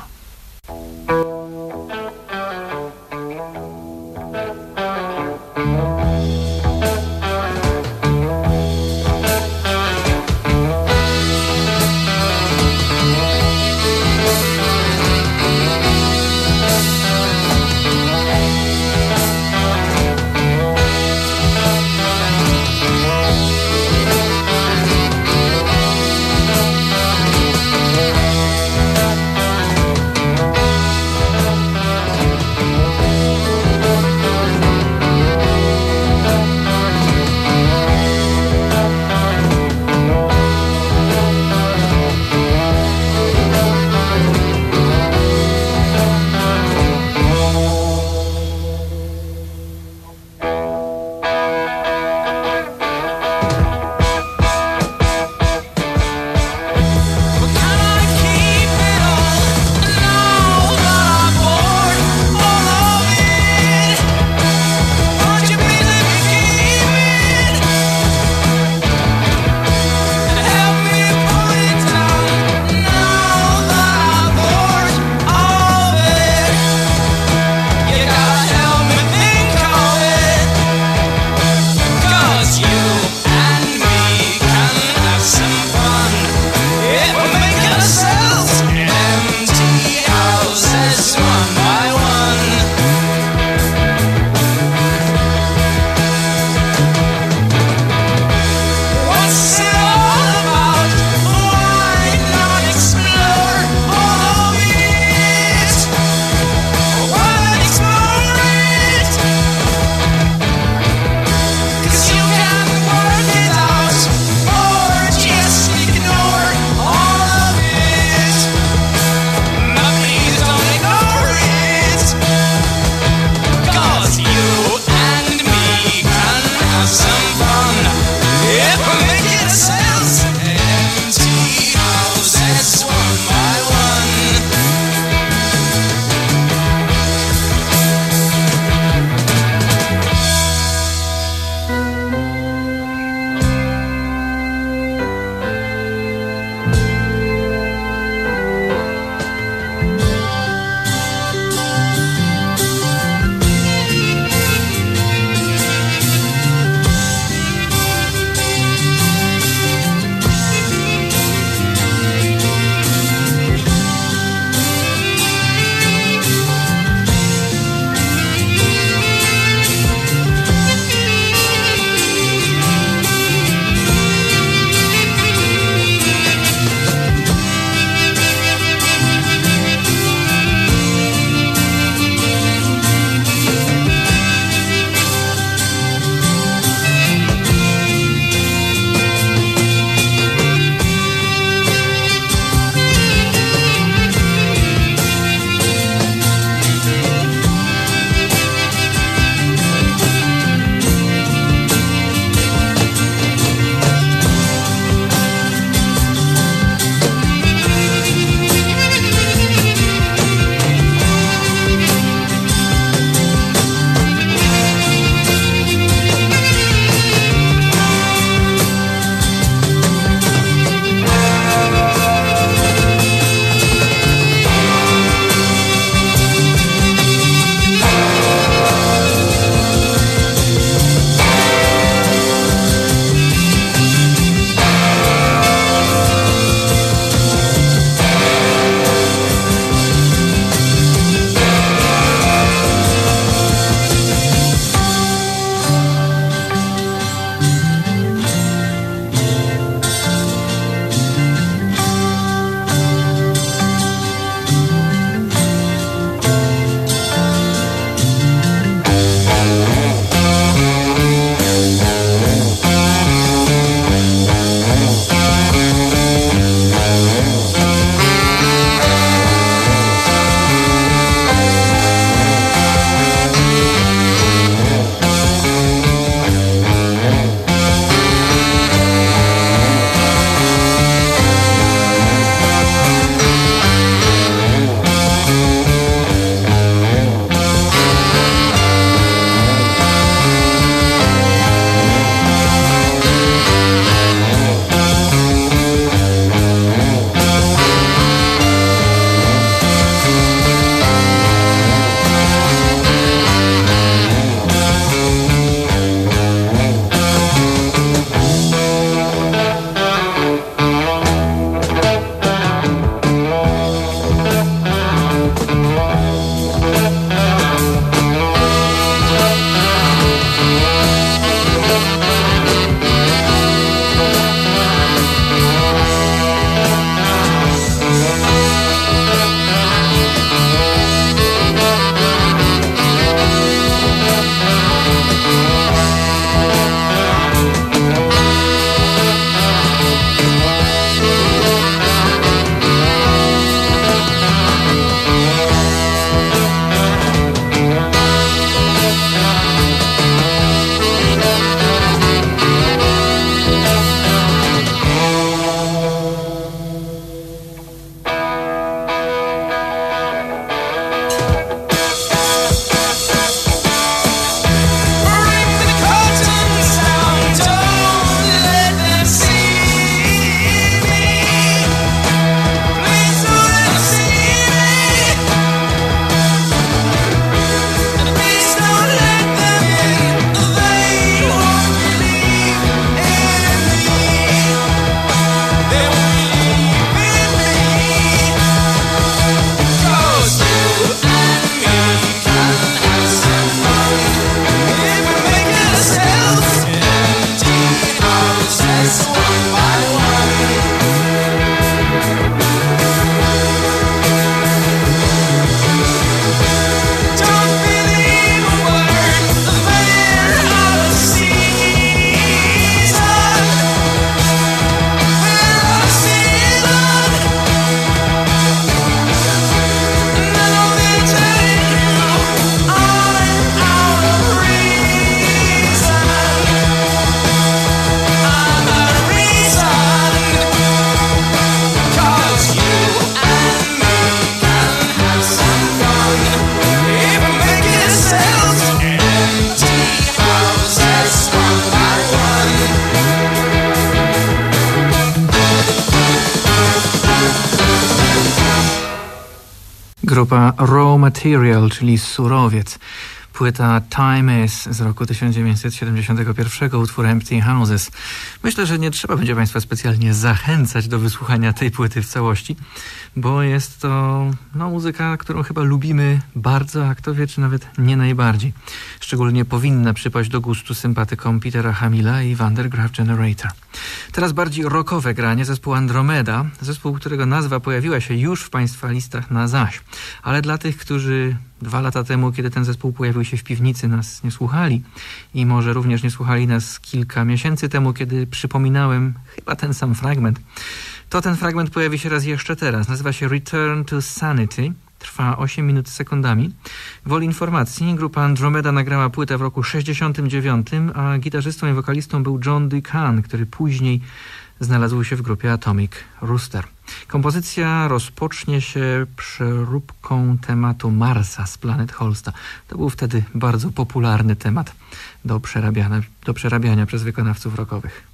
Grupa Raw Material, czyli Surowiec. Płyta Time Is z roku 1971, utwór Empty Houses. Myślę, że nie trzeba będzie Państwa specjalnie zachęcać do wysłuchania tej płyty w całości, bo jest to muzyka, którą chyba lubimy bardzo, a kto wie, czy nawet nie najbardziej. Szczególnie powinna przypaść do gustu sympatykom Petera Hamilla i Van der Graaf Generator. Teraz bardziej rockowe granie, zespół Andromeda, zespół, którego nazwa pojawiła się już w Państwa listach na zaś. Ale dla tych, którzy 2 lata temu, kiedy ten zespół pojawił się w piwnicy, nas nie słuchali i może również nie słuchali nas kilka miesięcy temu, kiedy przypominałem chyba ten sam fragment, to ten fragment pojawi się raz jeszcze teraz. Nazywa się Return to Sanity. Trwa 8 minut z sekundami. Woli informacji, grupa Andromeda nagrała płytę w roku 69, a gitarzystą i wokalistą był John Deacon, który później znalazł się w grupie Atomic Rooster. Kompozycja rozpocznie się przeróbką tematu Marsa z Planet Holsta. To był wtedy bardzo popularny temat do przerabiania przez wykonawców rockowych.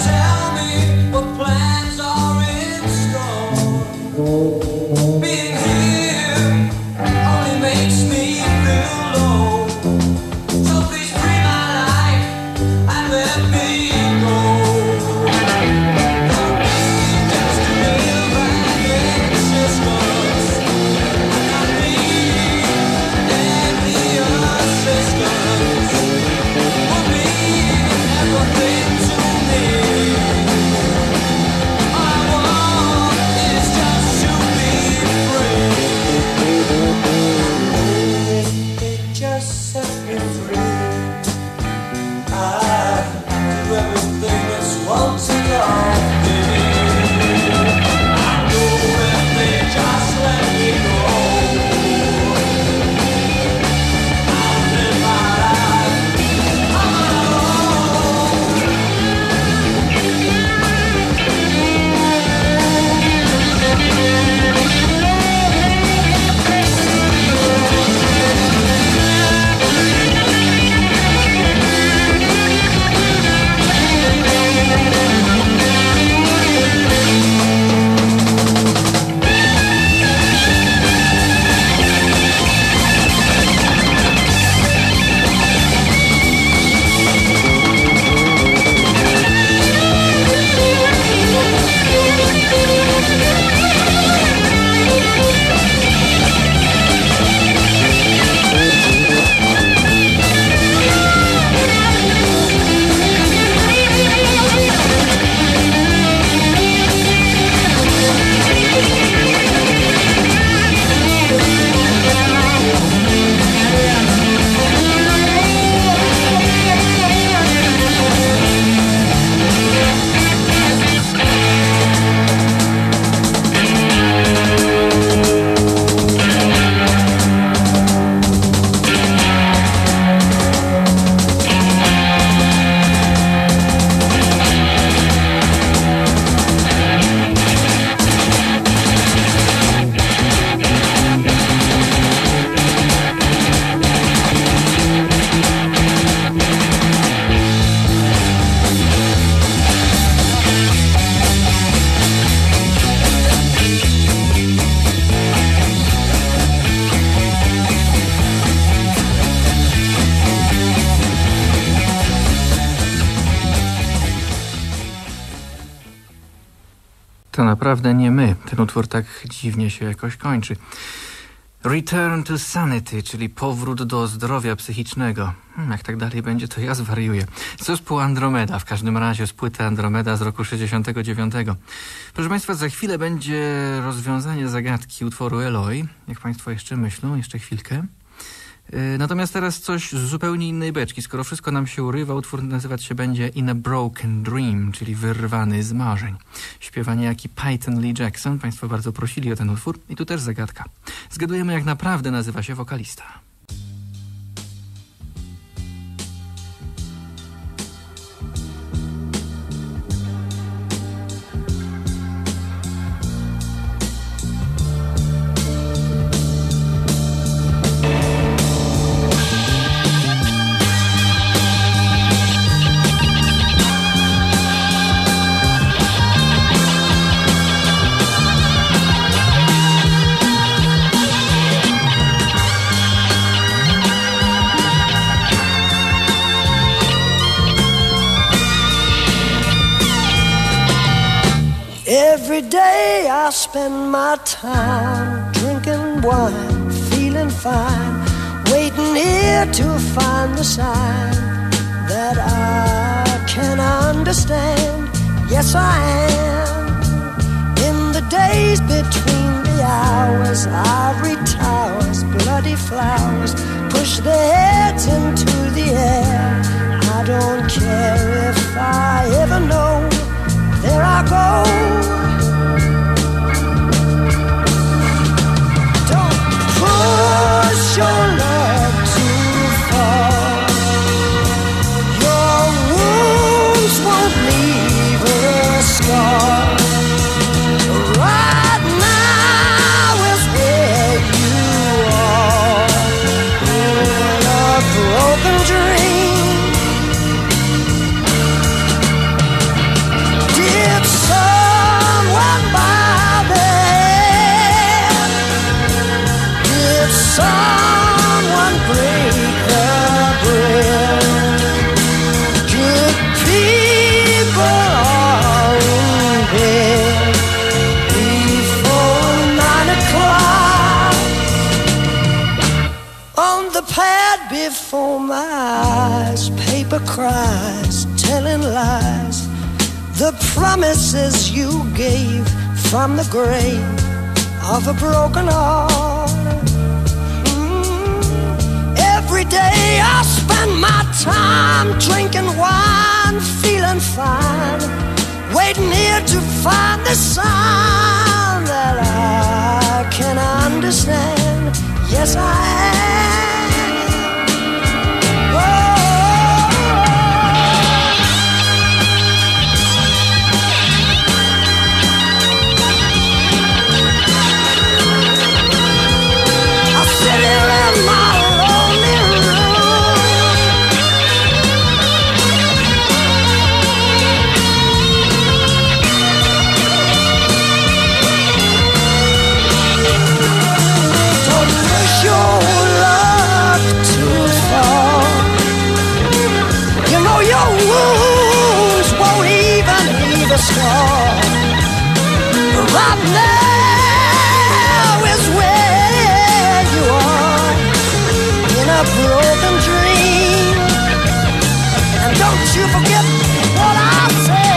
To naprawdę nie my. Ten utwór tak dziwnie się jakoś kończy. Return to Sanity, czyli powrót do zdrowia psychicznego. Jak tak dalej będzie, to ja zwariuję. Zespół Andromeda, w każdym razie z płyty Andromeda z roku 69. Proszę Państwa, za chwilę będzie rozwiązanie zagadki utworu Eloy. Jak Państwo jeszcze myślą, jeszcze chwilkę. Natomiast teraz coś z zupełnie innej beczki. Skoro wszystko nam się urywa, utwór nazywać się będzie In a Broken Dream, czyli wyrwany z marzeń. Śpiewa niejaki Peyton Lee Jackson. Państwo bardzo prosili o ten utwór. I tu też zagadka. Zgadujemy, jak naprawdę nazywa się wokalista. Every day I spend my time drinking wine, feeling fine, waiting here to find the sign that I can understand. Yes, I am. In the days between the hours, ivory towers, bloody flowers push their heads into the air. I don't care if I ever know. There I go. Don't push your love too far. Your wounds won't leave a scar. Right now is where you are, in a broken dream. promises you gave from the grave of a broken heart. Every day I spend my time drinking wine, feeling fine, waiting here to find the sign that I can understand. Yes, I am. Oh. I sit here in my lonely room, don't push your luck too far. You know your wounds won't even leave a scar. Right now is where you are, in a broken dream. And don't you forget what I said.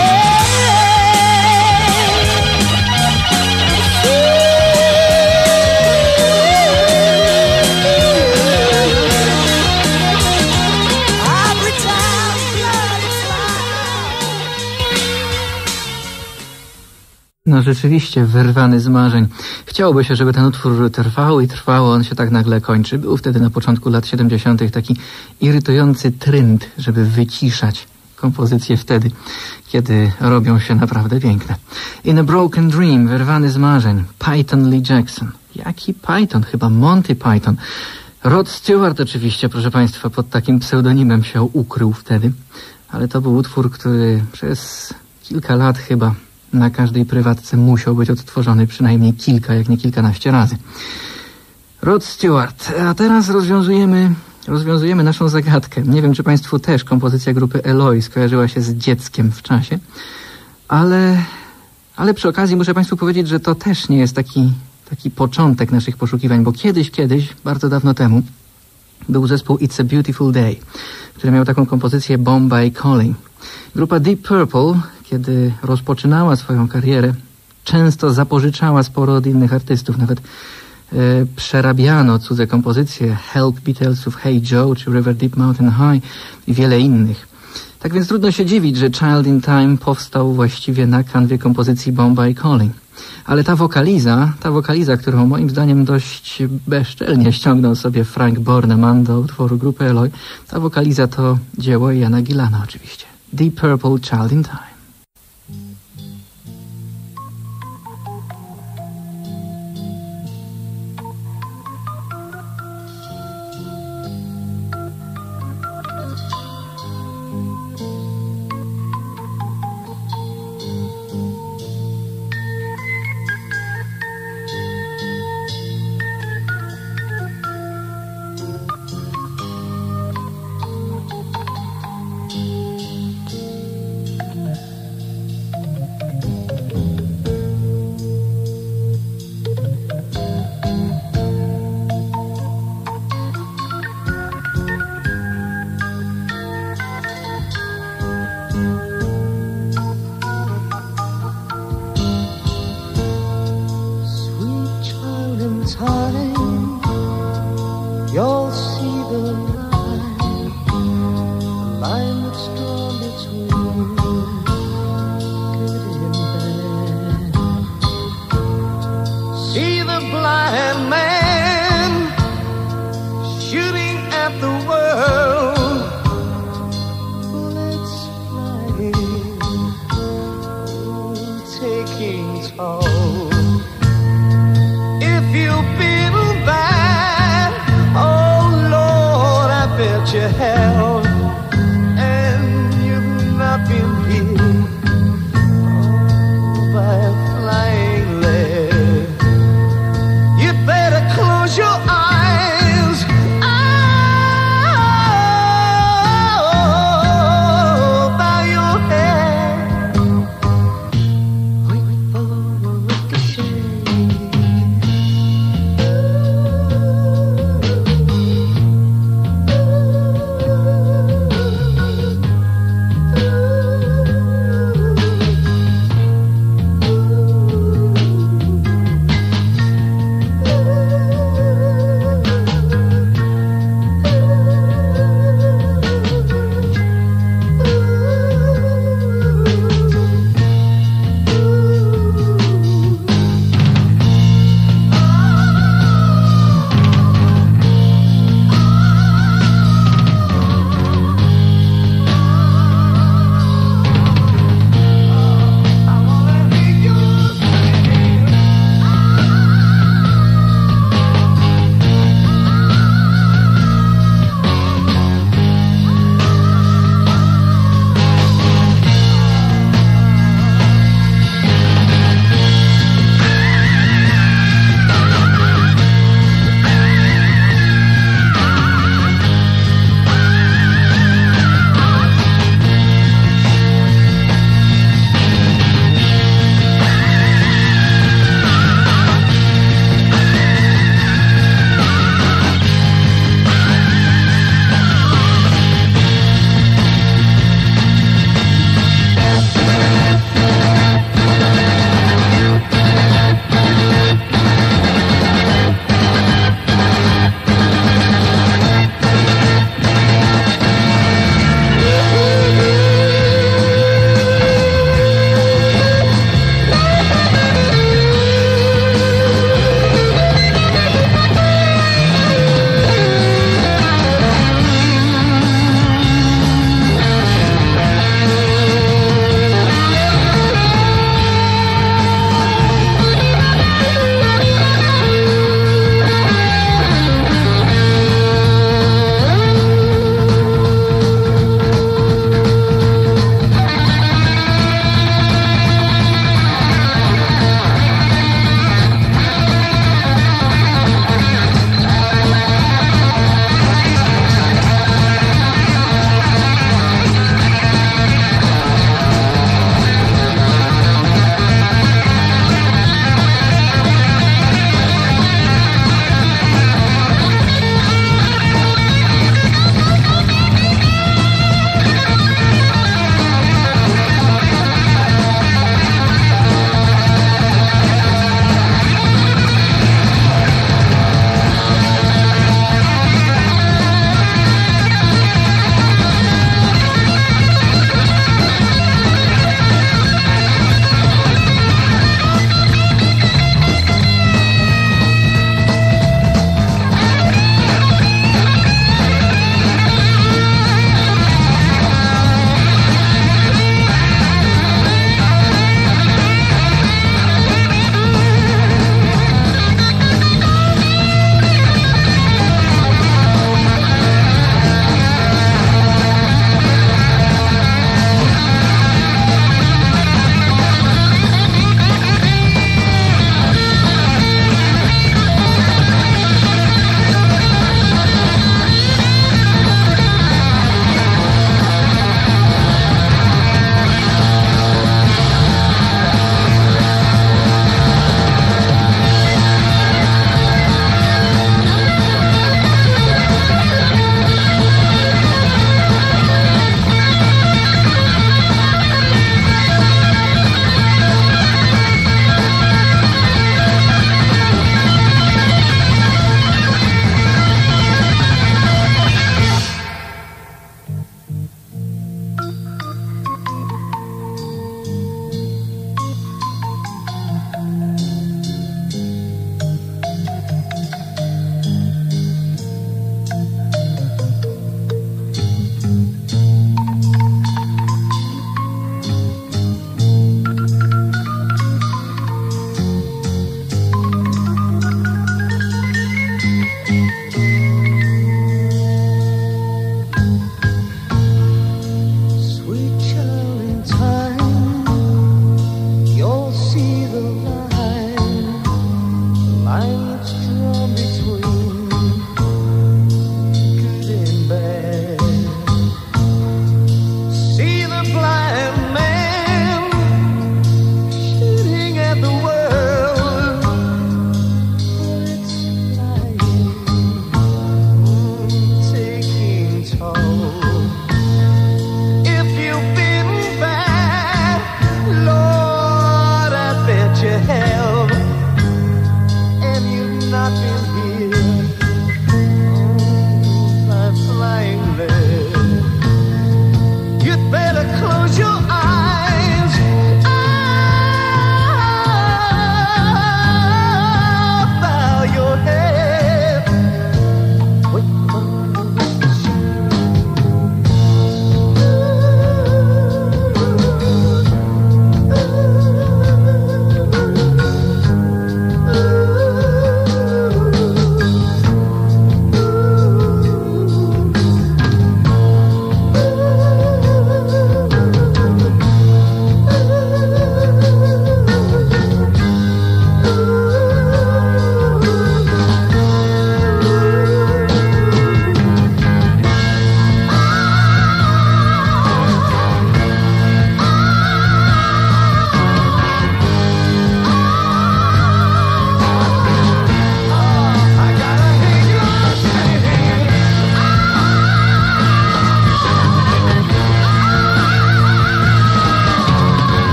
Every time blood is No rzeczywiście, wyrwany z marzeń. Chciałoby się, żeby ten utwór trwał i trwał, on się tak nagle kończy. Był wtedy na początku lat 70. taki irytujący trend, żeby wyciszać kompozycje wtedy, kiedy robią się naprawdę piękne. In a Broken Dream, wyrwany z marzeń, Python Lee Jackson. Jaki Python? Chyba Monty Python. Rod Stewart oczywiście, proszę Państwa, pod takim pseudonimem się ukrył wtedy, ale to był utwór, który przez kilka lat chyba na każdej prywatce musiał być odtworzony przynajmniej kilka, jak nie kilkanaście razy. Rod Stewart. A teraz rozwiązujemy naszą zagadkę. Nie wiem, czy Państwu też kompozycja grupy Eloy skojarzyła się z dzieckiem w czasie, ale przy okazji muszę Państwu powiedzieć, że to też nie jest taki początek naszych poszukiwań, bo kiedyś, bardzo dawno temu, był zespół It's a Beautiful Day, który miał taką kompozycję Bombay Calling. Grupa Deep Purple, kiedy rozpoczynała swoją karierę, często zapożyczała sporo od innych artystów, nawet przerabiano cudze kompozycje, Help Beatlesów Hey Joe czy River Deep Mountain High i wiele innych. Tak więc trudno się dziwić, że Child in Time powstał właściwie na kanwie kompozycji Bombay Calling. Ale ta wokaliza, którą moim zdaniem dość bezczelnie ściągnął sobie Frank Borneman do utworu grupy Eloy, ta wokaliza to dzieło Iana Gillana oczywiście. Deep Purple, Child in Time. You'll see the line, the line that's drawn between good and bad. See the blind man shooting at the world, bullets flying, taking toll. If you've been bad, oh Lord, I bet you have, and you've not been hit by a flying lead. You better close your eyes, bow your head, wait for the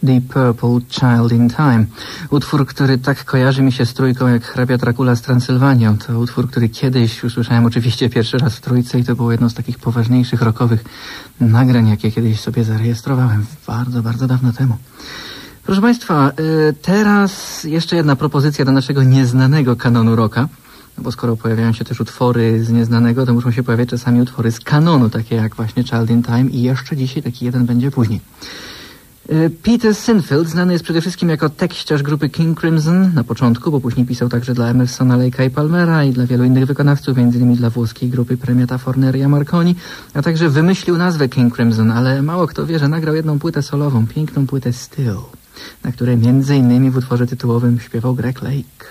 Deep Purple, Child in Time. Utwór, który tak kojarzy mi się z trójką jak hrabia Dracula z Transylwanią. To utwór, który kiedyś usłyszałem oczywiście pierwszy raz w trójce i to było jedno z takich poważniejszych rockowych nagrań, jakie kiedyś sobie zarejestrowałem bardzo, bardzo dawno temu. Proszę Państwa, teraz jeszcze jedna propozycja do naszego nieznanego kanonu rocka. No bo skoro pojawiają się też utwory z nieznanego, to muszą się pojawiać czasami utwory z kanonu, takie jak właśnie Child in Time i jeszcze dzisiaj taki jeden będzie później. Peter Sinfield znany jest przede wszystkim jako tekściarz grupy King Crimson na początku, bo później pisał także dla Emersona, Lake'a i Palmera i dla wielu innych wykonawców, m.in. dla włoskiej grupy Premiata Forneria Marconi, a także wymyślił nazwę King Crimson, ale mało kto wie, że nagrał jedną płytę solową, piękną płytę Still, na której m.in. w utworze tytułowym śpiewał Greg Lake.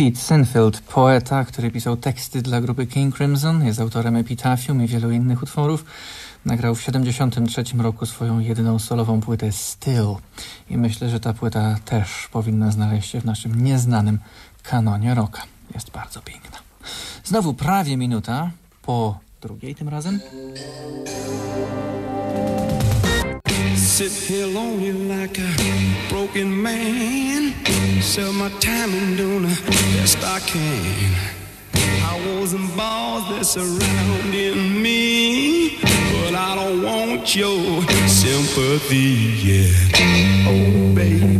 Pete Sinfield, poeta, który pisał teksty dla grupy King Crimson, jest autorem Epitafium i wielu innych utworów. Nagrał w 1973 roku swoją jedyną solową płytę Still. I myślę, że ta płyta też powinna znaleźć się w naszym nieznanym kanonie rocka. Jest bardzo piękna. Znowu prawie minuta po drugiej tym razem. Sit here lonely like a broken man. Sell my time and doing the best I can. Hours and bars that surrounding me, but I don't want your sympathy, yeah. Oh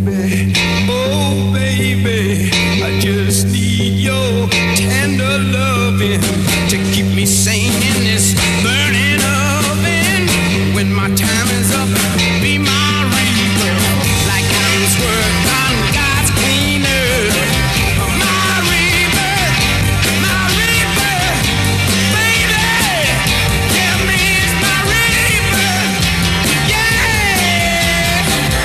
baby, I just need your tender loving to keep me sane in this burning oven. When my time is up, be my reaper, like Adam's work on God's clean earth. My reaper, baby, tell me it's my reaper, yeah.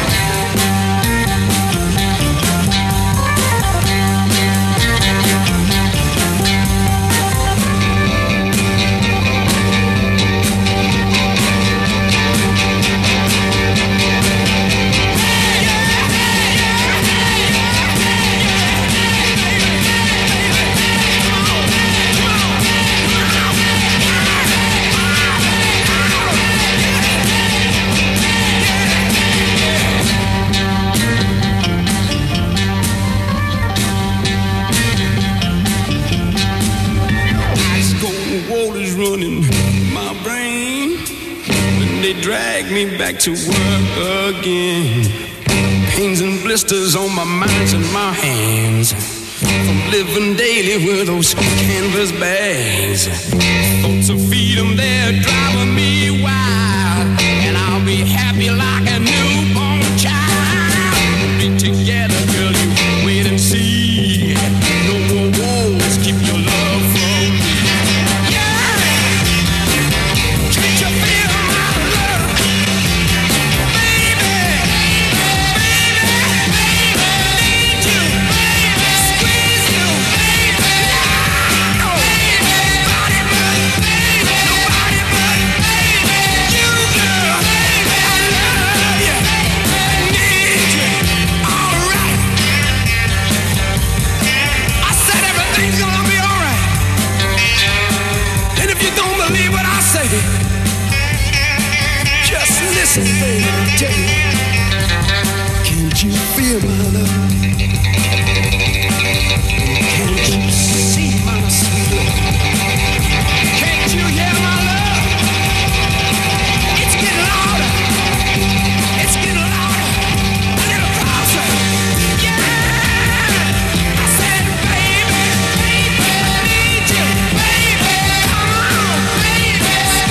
Drag me back to work again. Pains and blisters on my mind and my hands, from living daily with those canvas bags. Thoughts of freedom, they're driving me wild, and I'll be happy like a newborn child. We'll be together, girl, you wait and see. No more wars, keep your love from me. Just listen, baby, I'll tell you. Can't you feel my love? Can't you see my sweet love? Can't you hear my love? It's getting louder. It's getting louder. A little closer. Yeah. I said, baby, I need you, baby. Come on, baby.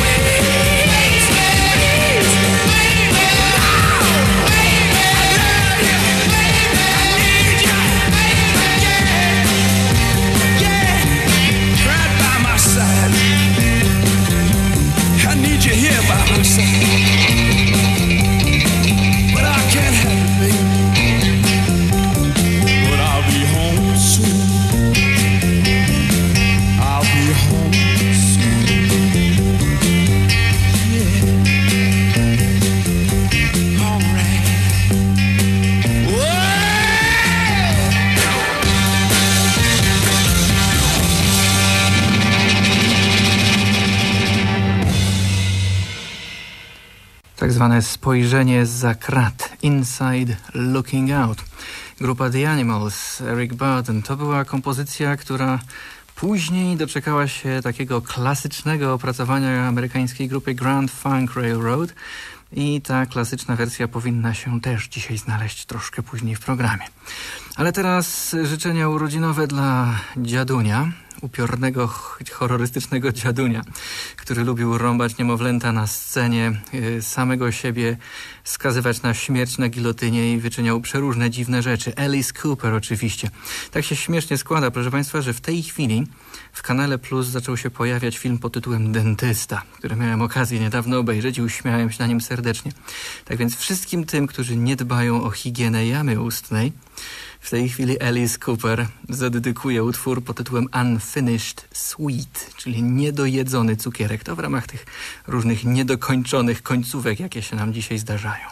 Tak zwane spojrzenie zza krat, Inside Looking Out. Grupa The Animals, Eric Burdon. To była kompozycja, która później doczekała się takiego klasycznego opracowania amerykańskiej grupy Grand Funk Railroad i ta klasyczna wersja powinna się też dzisiaj znaleźć troszkę później w programie. Ale teraz życzenia urodzinowe dla dziadunia, upiornego, horrorystycznego dziadunia, który lubił rąbać niemowlęta na scenie, samego siebie skazywać na śmierć na gilotynie i wyczyniał przeróżne dziwne rzeczy. Alice Cooper oczywiście. Tak się śmiesznie składa, proszę Państwa, że w tej chwili w Kanale Plus zaczął się pojawiać film pod tytułem Dentysta, który miałem okazję niedawno obejrzeć i uśmiałem się na nim serdecznie. Tak więc wszystkim tym, którzy nie dbają o higienę jamy ustnej, W tej chwili Alice Cooper zadedykuje utwór pod tytułem Unfinished Sweet, czyli niedojedzony cukierek. To w ramach tych różnych niedokończonych końcówek, jakie się nam dzisiaj zdarzają.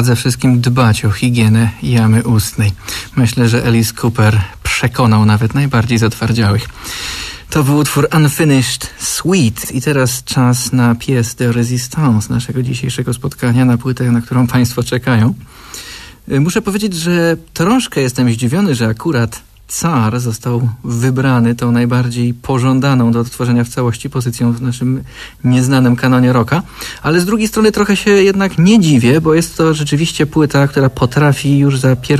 Radzę wszystkim dbać o higienę jamy ustnej. Myślę, że Alice Cooper przekonał nawet najbardziej zatwardziałych. To był utwór Unfinished Sweet i teraz czas na pièce de résistance naszego dzisiejszego spotkania, na płytę, na którą Państwo czekają. Muszę powiedzieć, że troszkę jestem zdziwiony, że akurat Car został wybrany tą najbardziej pożądaną do odtworzenia w całości pozycją w naszym nieznanym kanonie rocka, ale z drugiej strony trochę się jednak nie dziwię, bo jest to rzeczywiście płyta, która potrafi już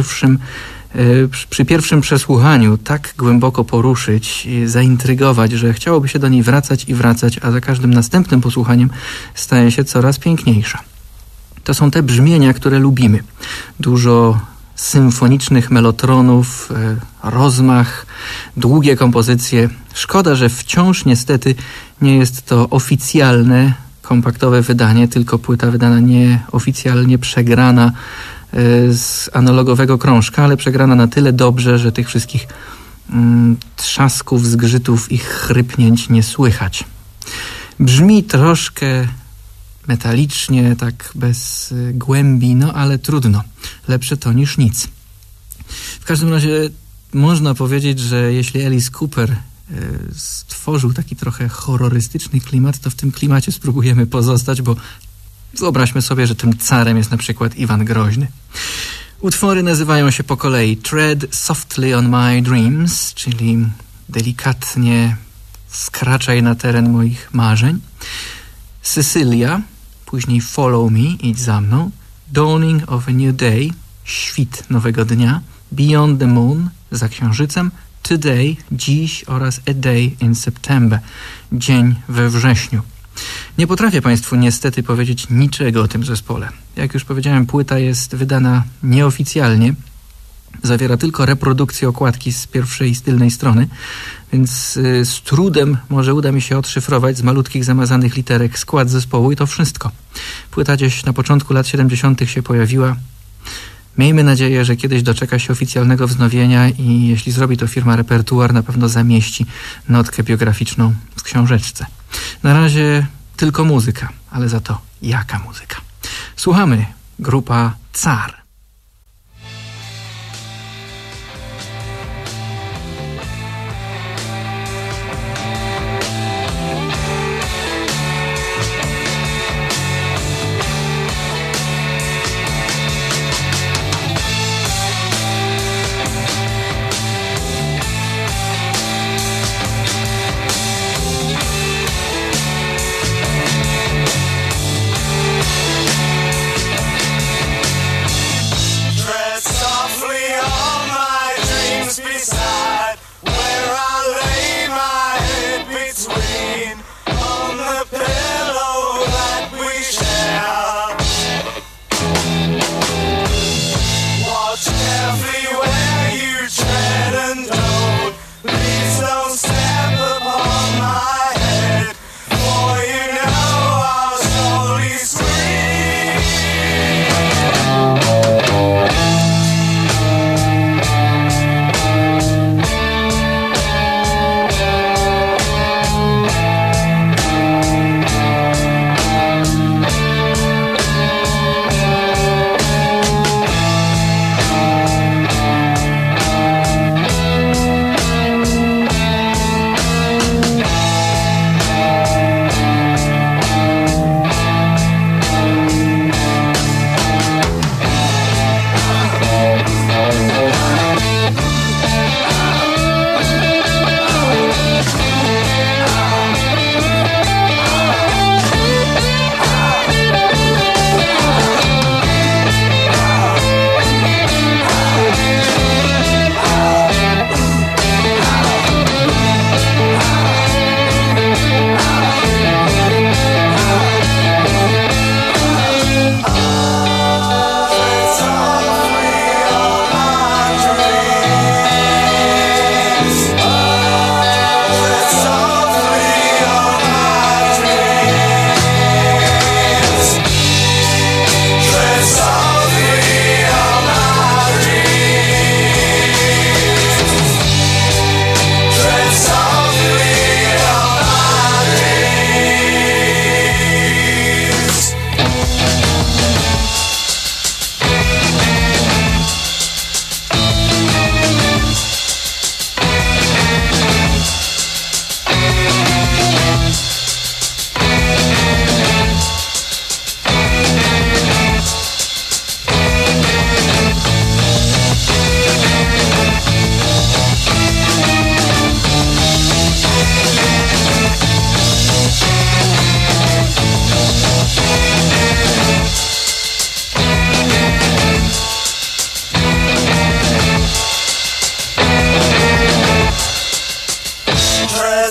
przy pierwszym przesłuchaniu tak głęboko poruszyć, zaintrygować, że chciałoby się do niej wracać i wracać, a za każdym następnym posłuchaniem staje się coraz piękniejsza. To są te brzmienia, które lubimy. Dużo symfonicznych melotronów, rozmach, długie kompozycje. Szkoda, że wciąż niestety nie jest to oficjalne, kompaktowe wydanie, tylko płyta wydana nieoficjalnie, przegrana z analogowego krążka, ale przegrana na tyle dobrze, że tych wszystkich trzasków, zgrzytów i chrypnięć nie słychać. Brzmi troszkę metalicznie, tak bez głębi, no ale trudno. Lepsze to niż nic. W każdym razie można powiedzieć, że jeśli Alice Cooper stworzył taki trochę horrorystyczny klimat, to w tym klimacie spróbujemy pozostać, bo wyobraźmy sobie, że tym carem jest na przykład Iwan Groźny. Utwory nazywają się po kolei Tread Softly on My Dreams, czyli delikatnie wkraczaj na teren moich marzeń. Cecilia, później Follow Me, idź za mną. Dawning of a New Day, świt nowego dnia. Beyond the Moon, za księżycem. Today, dziś oraz A Day in September, dzień we wrześniu. Nie potrafię Państwu niestety powiedzieć niczego o tym zespole. Jak już powiedziałem, płyta jest wydana nieoficjalnie. Zawiera tylko reprodukcję okładki z pierwszej i z tylnej strony, więc z trudem może uda mi się odszyfrować z malutkich zamazanych literek skład zespołu i to wszystko. Płyta gdzieś na początku lat 70. się pojawiła. Miejmy nadzieję, że kiedyś doczeka się oficjalnego wznowienia i jeśli zrobi to firma Repertuar, na pewno zamieści notkę biograficzną w książeczce. Na razie tylko muzyka, ale za to jaka muzyka. Słuchamy, grupa Car.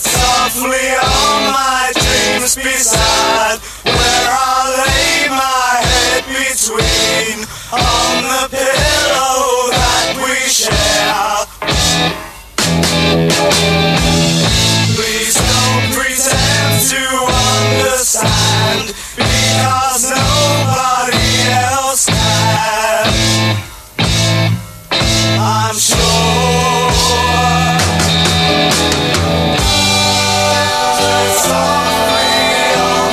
softly on my dreams beside, where I lay my head between, on the pillow that we share. Please don't pretend to understand, because nobody else can. I'm sure it's softly on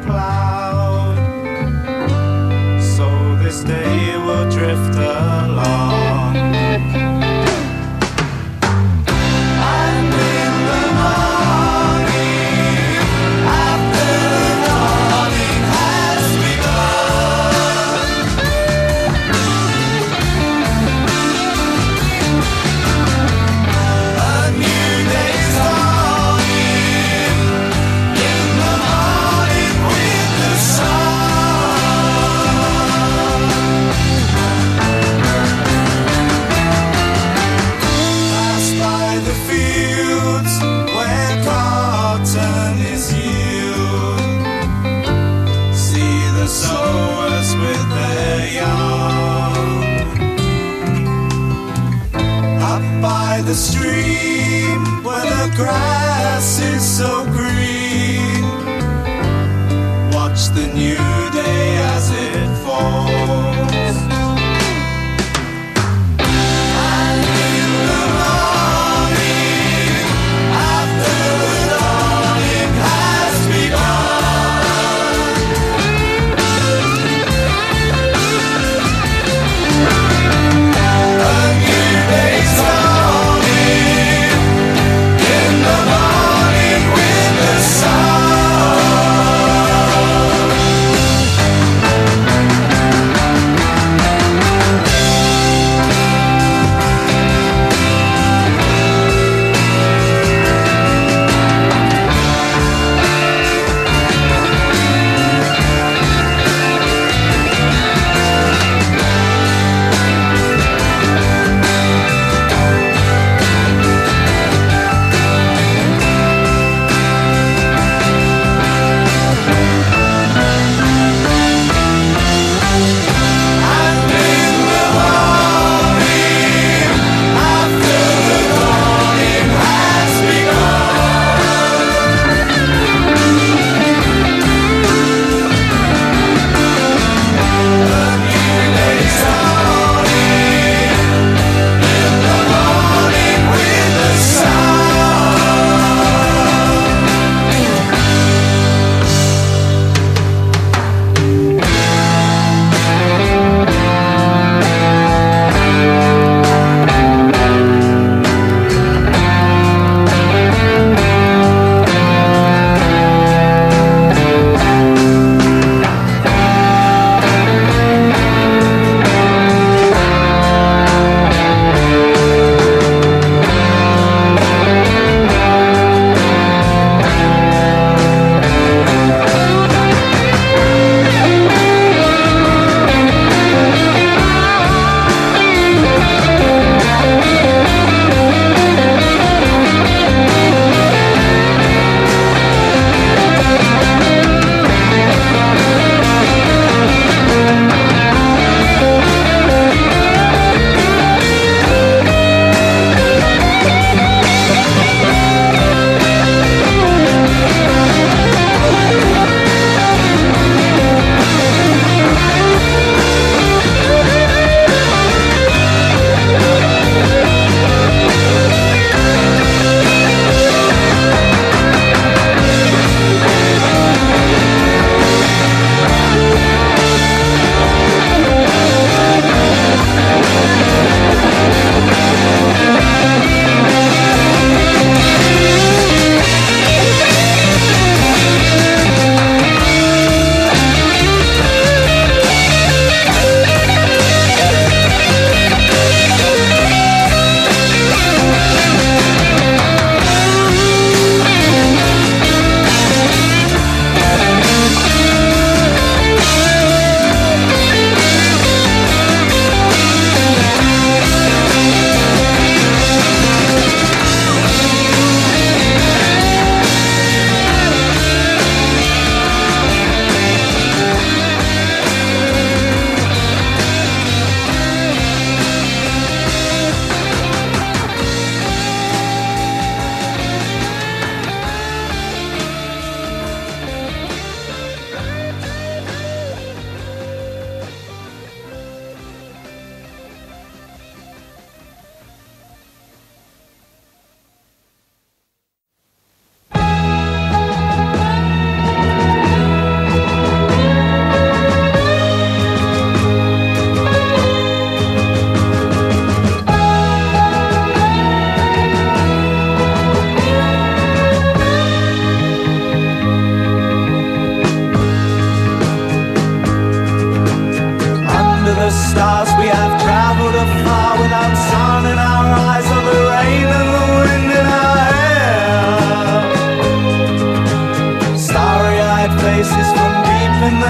cloud. So this day will drift along. And in the morning, after the dawning has begun, a new day's dawning. In the morning with the sun, pass by the fields where cotton is yield. See the sowers with their young. Up by the stream where the grass is so green. Watch the new day as it falls. And in the morning, after the dawning has begun, a new day's dawning. In the morning with the sun.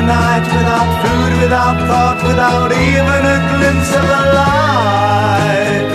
night without food, without thought, without even a glimpse of the light.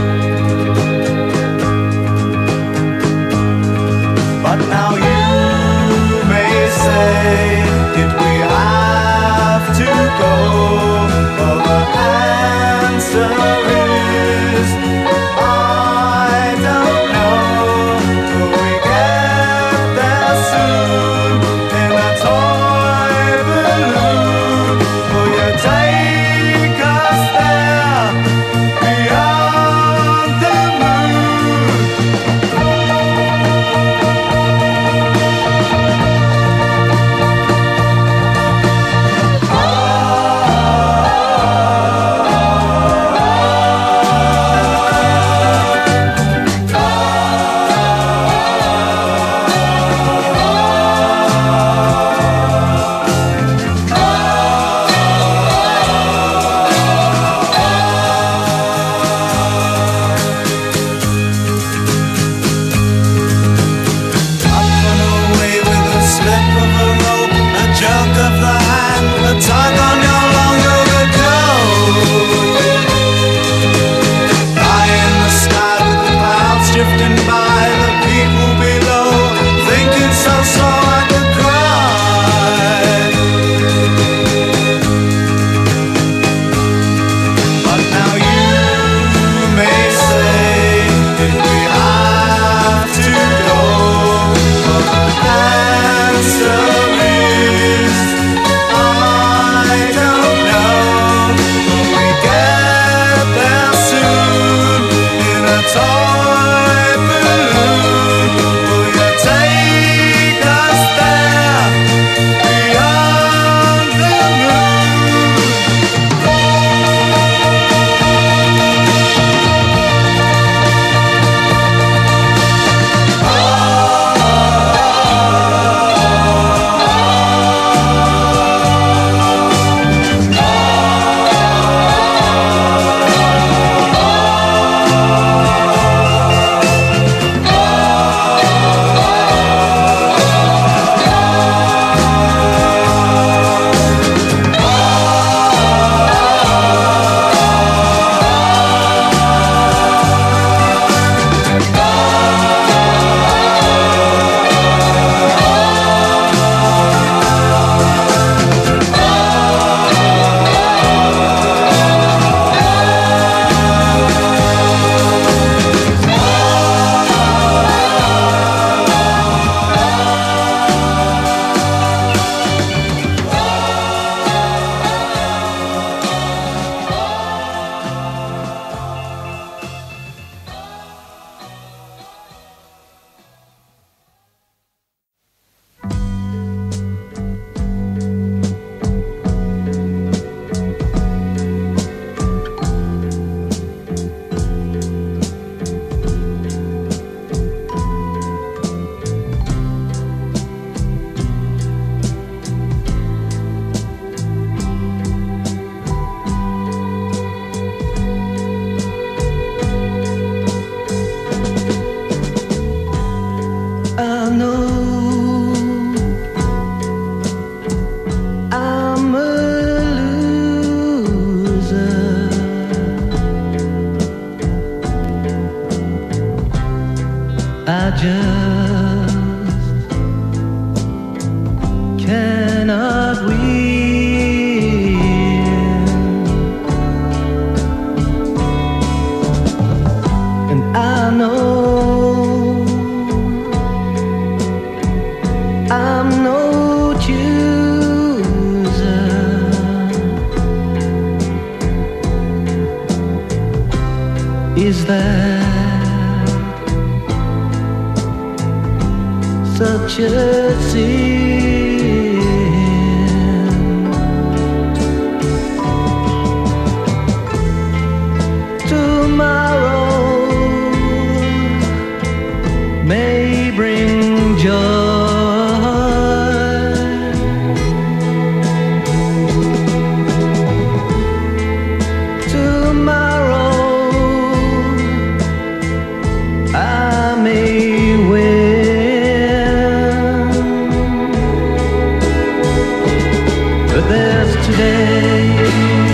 But now you may say, did we have to go? Well, the answer is, I don't know. Will we get there soon in a toy balloon? Will you take us there beyond the moon? Is that such a sin? Tomorrow may bring joy. I may win. but there's today.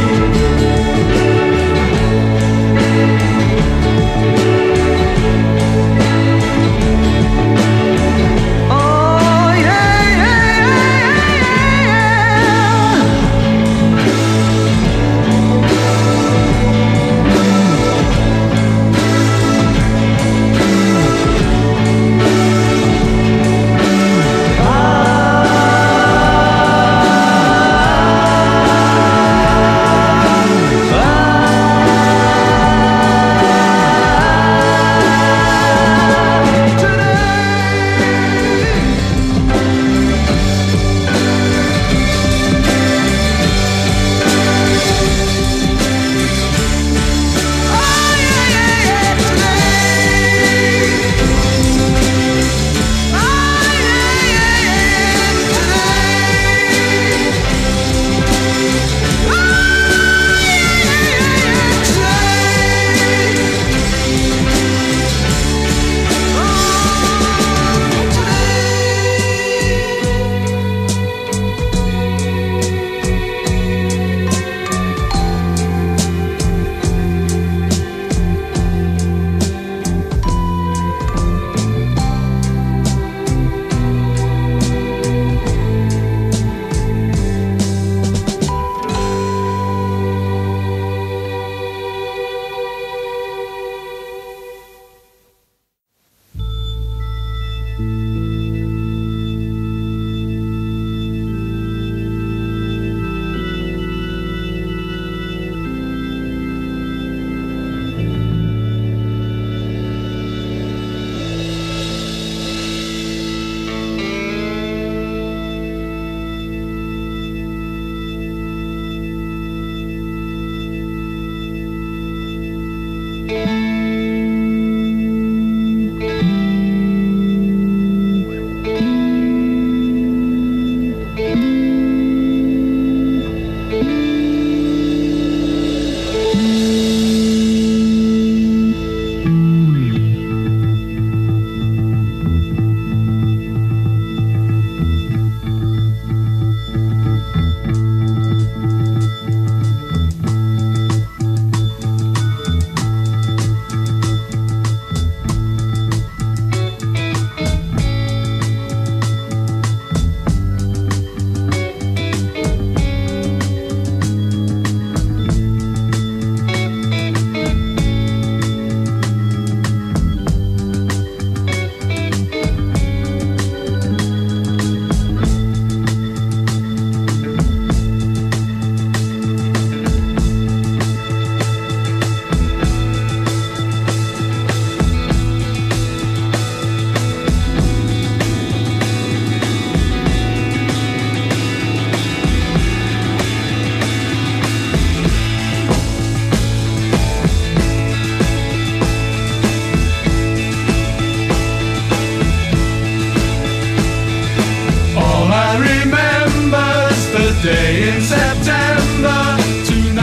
Day in September tonight.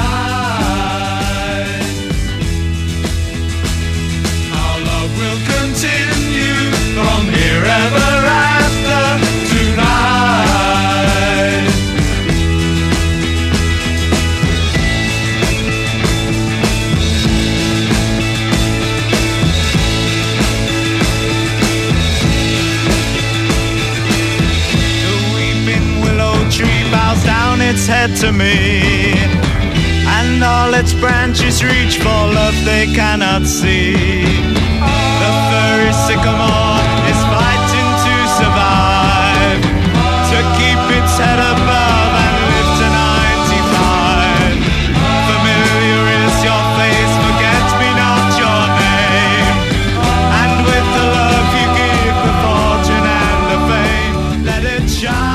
Our love will continue from here ever after tonight. The weeping willow tree bows down its head to me, and all its branches reach for love they cannot see. The furry sycamore is fighting to survive, to keep its head above and live to 95. Familiar is your face, forget me not your name, and with the love you give, the fortune and the fame, let it shine.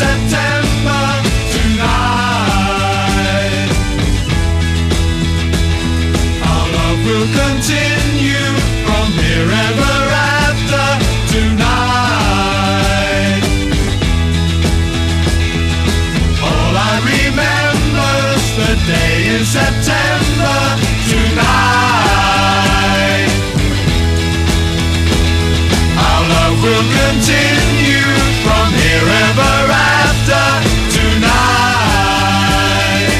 September tonight. Our love will continue from here ever after tonight. All I remember is the day in September tonight. Our love will continue from here ever after tonight.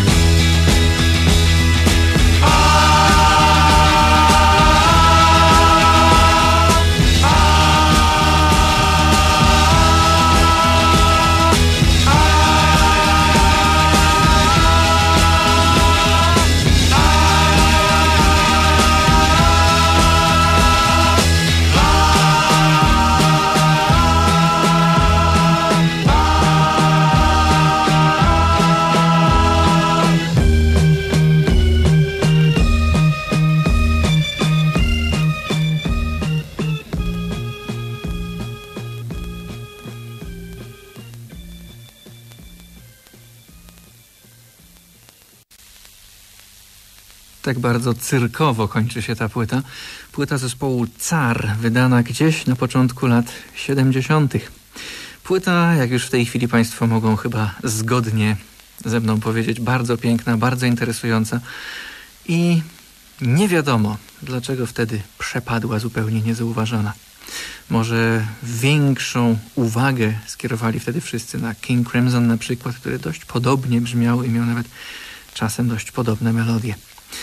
Tak bardzo cyrkowo kończy się ta płyta. Płyta zespołu Car, wydana gdzieś na początku lat 70. Płyta, jak już w tej chwili Państwo mogą chyba zgodnie ze mną powiedzieć, bardzo piękna, bardzo interesująca i nie wiadomo, dlaczego wtedy przepadła zupełnie niezauważona. Może większą uwagę skierowali wtedy wszyscy na King Crimson na przykład, który dość podobnie brzmiał i miał nawet czasem dość podobne melodie.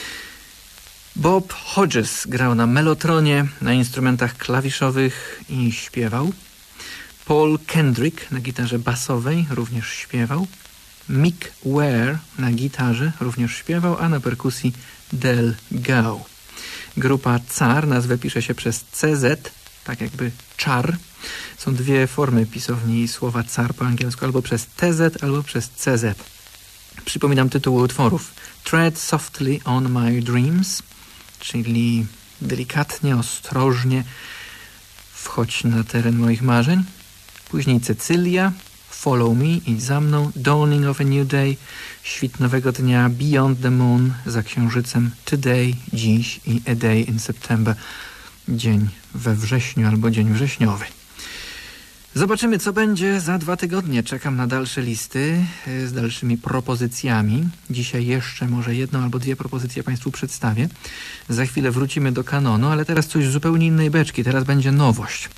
Bob Hodges grał na melotronie, na instrumentach klawiszowych i śpiewał. Paul Kendrick na gitarze basowej również śpiewał. Mick Ware na gitarze również śpiewał, a na perkusji Del Gao. Grupa Car, nazwę pisze się przez CZ, tak jakby czar. Są dwie formy pisowni słowa car po angielsku, albo przez TZ, albo przez CZ. Przypominam tytuły utworów. Tread softly on my dreams, czyli delikatnie, ostrożnie wchodź na teren moich marzeń. Później Cecylia, Follow me, idź za mną, Dawning of a new day, świt nowego dnia, Beyond the moon, za księżycem, Today, dziś i A day in September, dzień we wrześniu albo dzień wrześniowy. Zobaczymy, co będzie za 2 tygodnie. Czekam na dalsze listy z dalszymi propozycjami. Dzisiaj jeszcze może 1 albo 2 propozycje Państwu przedstawię. Za chwilę wrócimy do kanonu, ale teraz coś z zupełnie innej beczki. Teraz będzie nowość.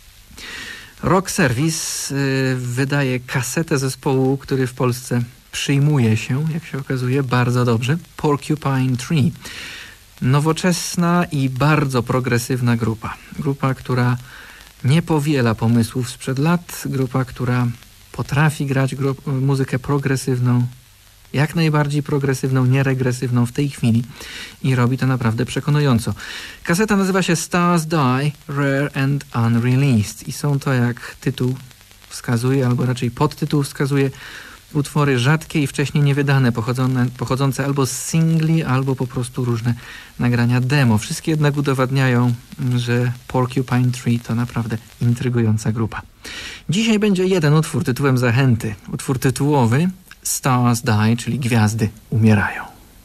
Rock Service wydaje kasetę zespołu, który w Polsce przyjmuje się, jak się okazuje, bardzo dobrze. Porcupine Tree. Nowoczesna i bardzo progresywna grupa. Grupa, która nie powiela pomysłów sprzed lat. Grupa, która potrafi grać muzykę progresywną, jak najbardziej progresywną, nieregresywną w tej chwili i robi to naprawdę przekonująco. Kaseta nazywa się Stars Die, Rare and Unreleased i są to, jak tytuł wskazuje, albo raczej podtytuł wskazuje, utwory rzadkie i wcześniej niewydane, pochodzące albo z singli, albo po prostu różne nagrania demo. Wszystkie jednak udowadniają, że Porcupine Tree to naprawdę intrygująca grupa. Dzisiaj będzie jeden utwór tytułem zachęty. Utwór tytułowy Stars Die, czyli Gwiazdy umierają.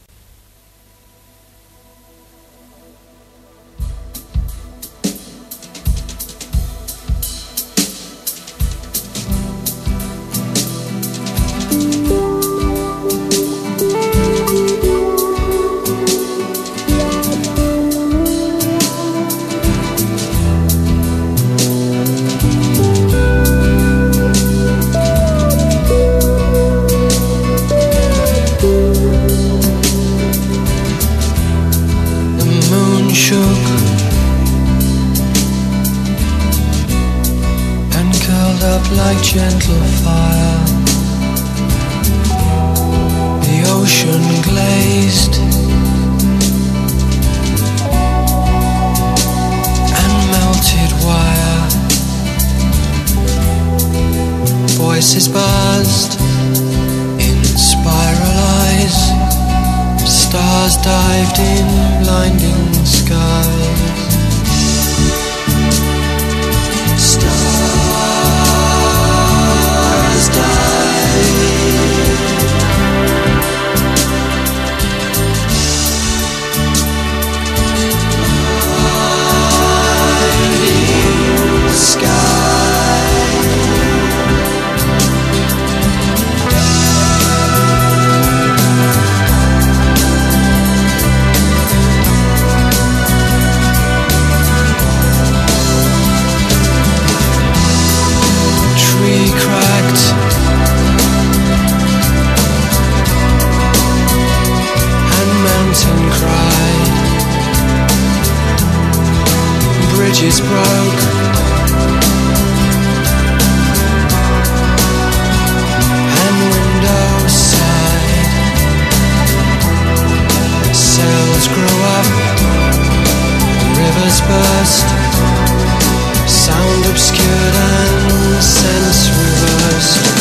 Gentle fire, the ocean glazed and melted wire. Voices buzzed in spiral eyes. Stars dived in blinding skies. Stars bridges broke. And windows side, cells grow up, rivers burst, sound obscured and sense reversed.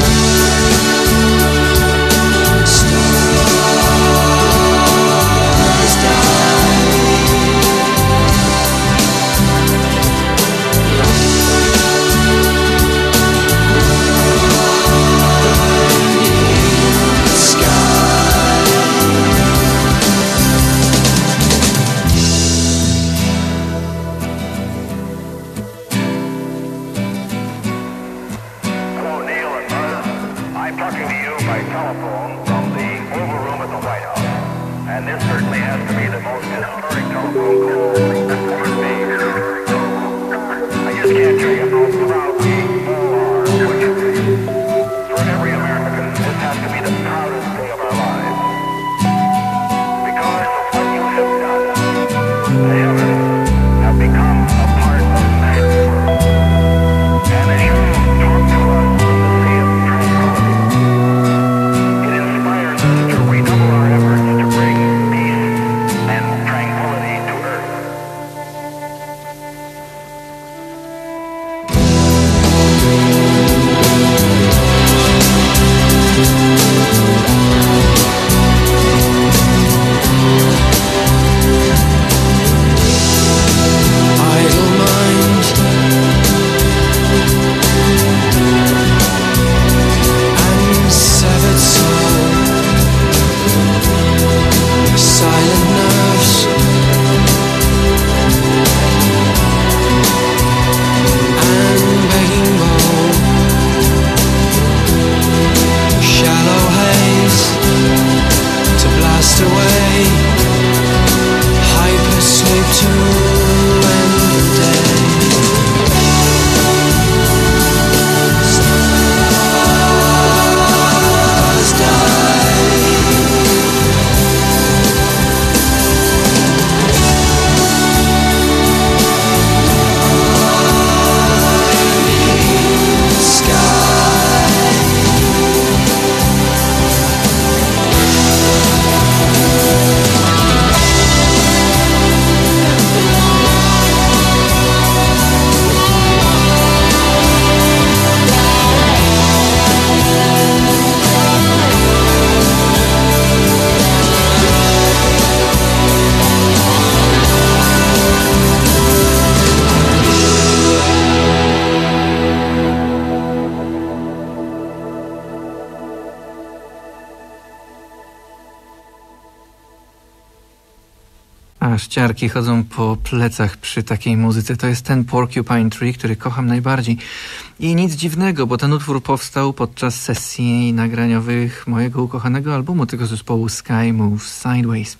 Aż ciarki chodzą po plecach przy takiej muzyce. To jest ten Porcupine Tree, który kocham najbardziej. I nic dziwnego, bo ten utwór powstał podczas sesji nagraniowych mojego ukochanego albumu tego zespołu Sky Moves Sideways.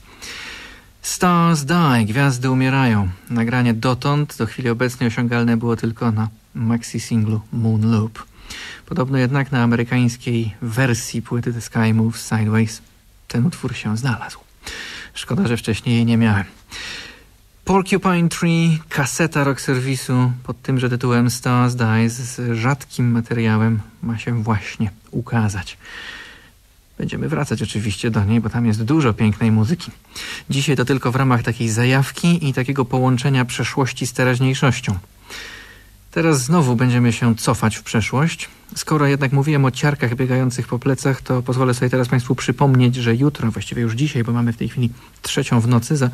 Stars Die, Gwiazdy umierają. Nagranie dotąd, do chwili obecnej osiągalne było tylko na maxi singlu Moon Loop. Podobno jednak na amerykańskiej wersji płyty The Sky Moves Sideways ten utwór się znalazł. Szkoda, że wcześniej jej nie miałem. Porcupine Tree, kaseta rock serwisu pod tymże tytułem Stars Die z rzadkim materiałem ma się właśnie ukazać. Będziemy wracać oczywiście do niej, bo tam jest dużo pięknej muzyki. Dzisiaj to tylko w ramach takiej zajawki i takiego połączenia przeszłości z teraźniejszością. Teraz znowu będziemy się cofać w przeszłość. Skoro jednak mówiłem o ciarkach biegających po plecach, to pozwolę sobie teraz Państwu przypomnieć, że jutro, właściwie już dzisiaj, bo mamy w tej chwili 3:00 w nocy, za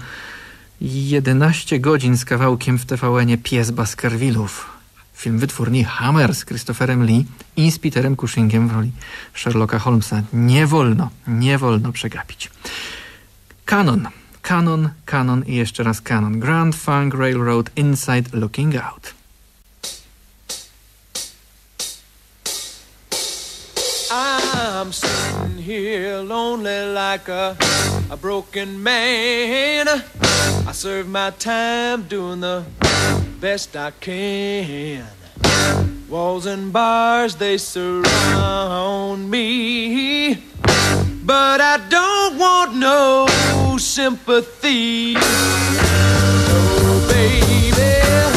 11 godzin z kawałkiem w TVN-ie Pies Baskervillów. Film wytwórni Hammer z Christopherem Lee i z Peterem Cushingiem w roli Sherlocka Holmesa. Nie wolno przegapić. Canon i jeszcze raz Canon. Grand Funk Railroad Inside Looking Out. I'm sitting here lonely like a broken man. I serve my time doing the best I can. Walls and bars, they surround me, but I don't want no sympathy. Oh, baby,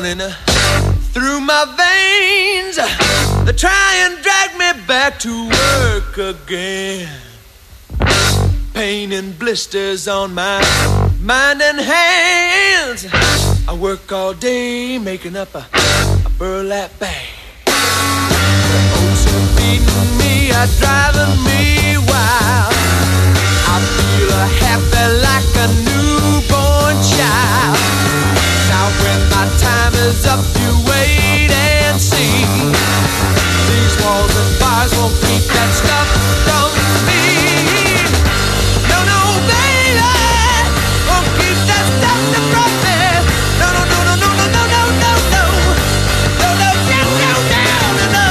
running through my veins. They try and drag me back to work again. Pain and blisters on my mind and hands. I work all day making up a burlap bag. The oats are beating me, are driving me wild. I feel happy like a newborn child. Now when my time is up, you wait and see. These walls and bars won't keep that stuff from me. No, no, baby, won't keep that stuff from me. No, no, no, no, no, no, no, no, no, no. No, no, no, no, no, no, no.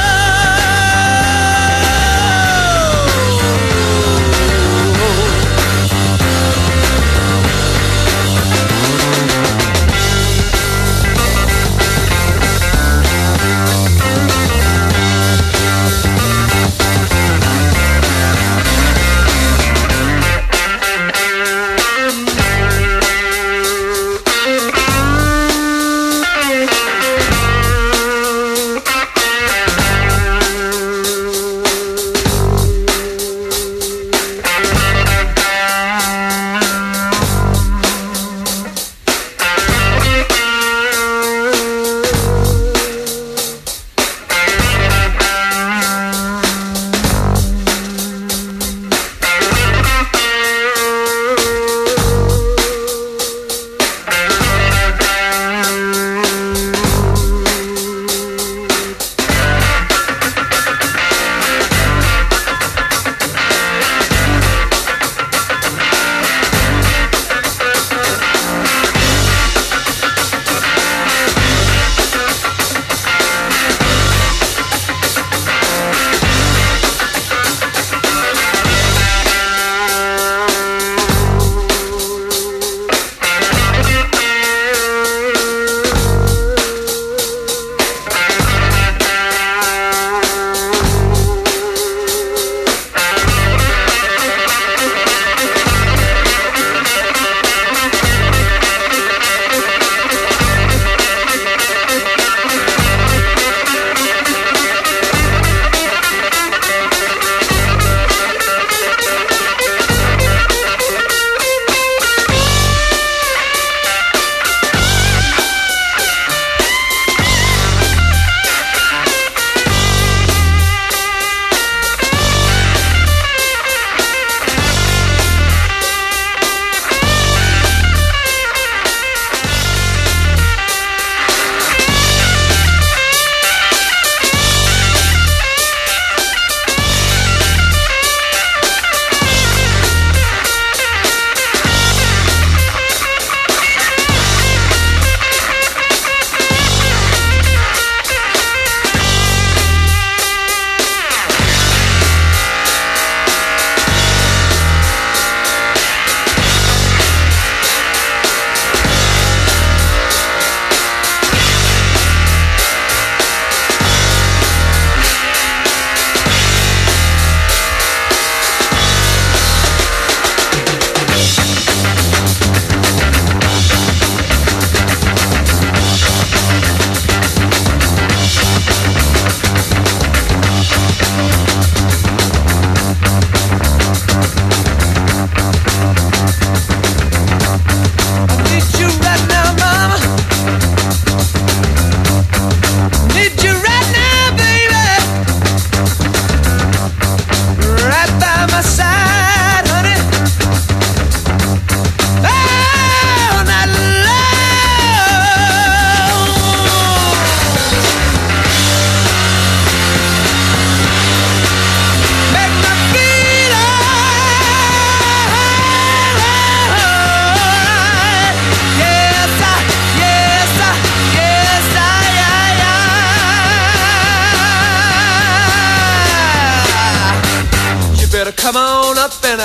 Come on up and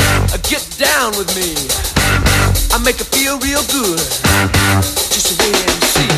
get down with me. I make it feel real good. Just wait and see.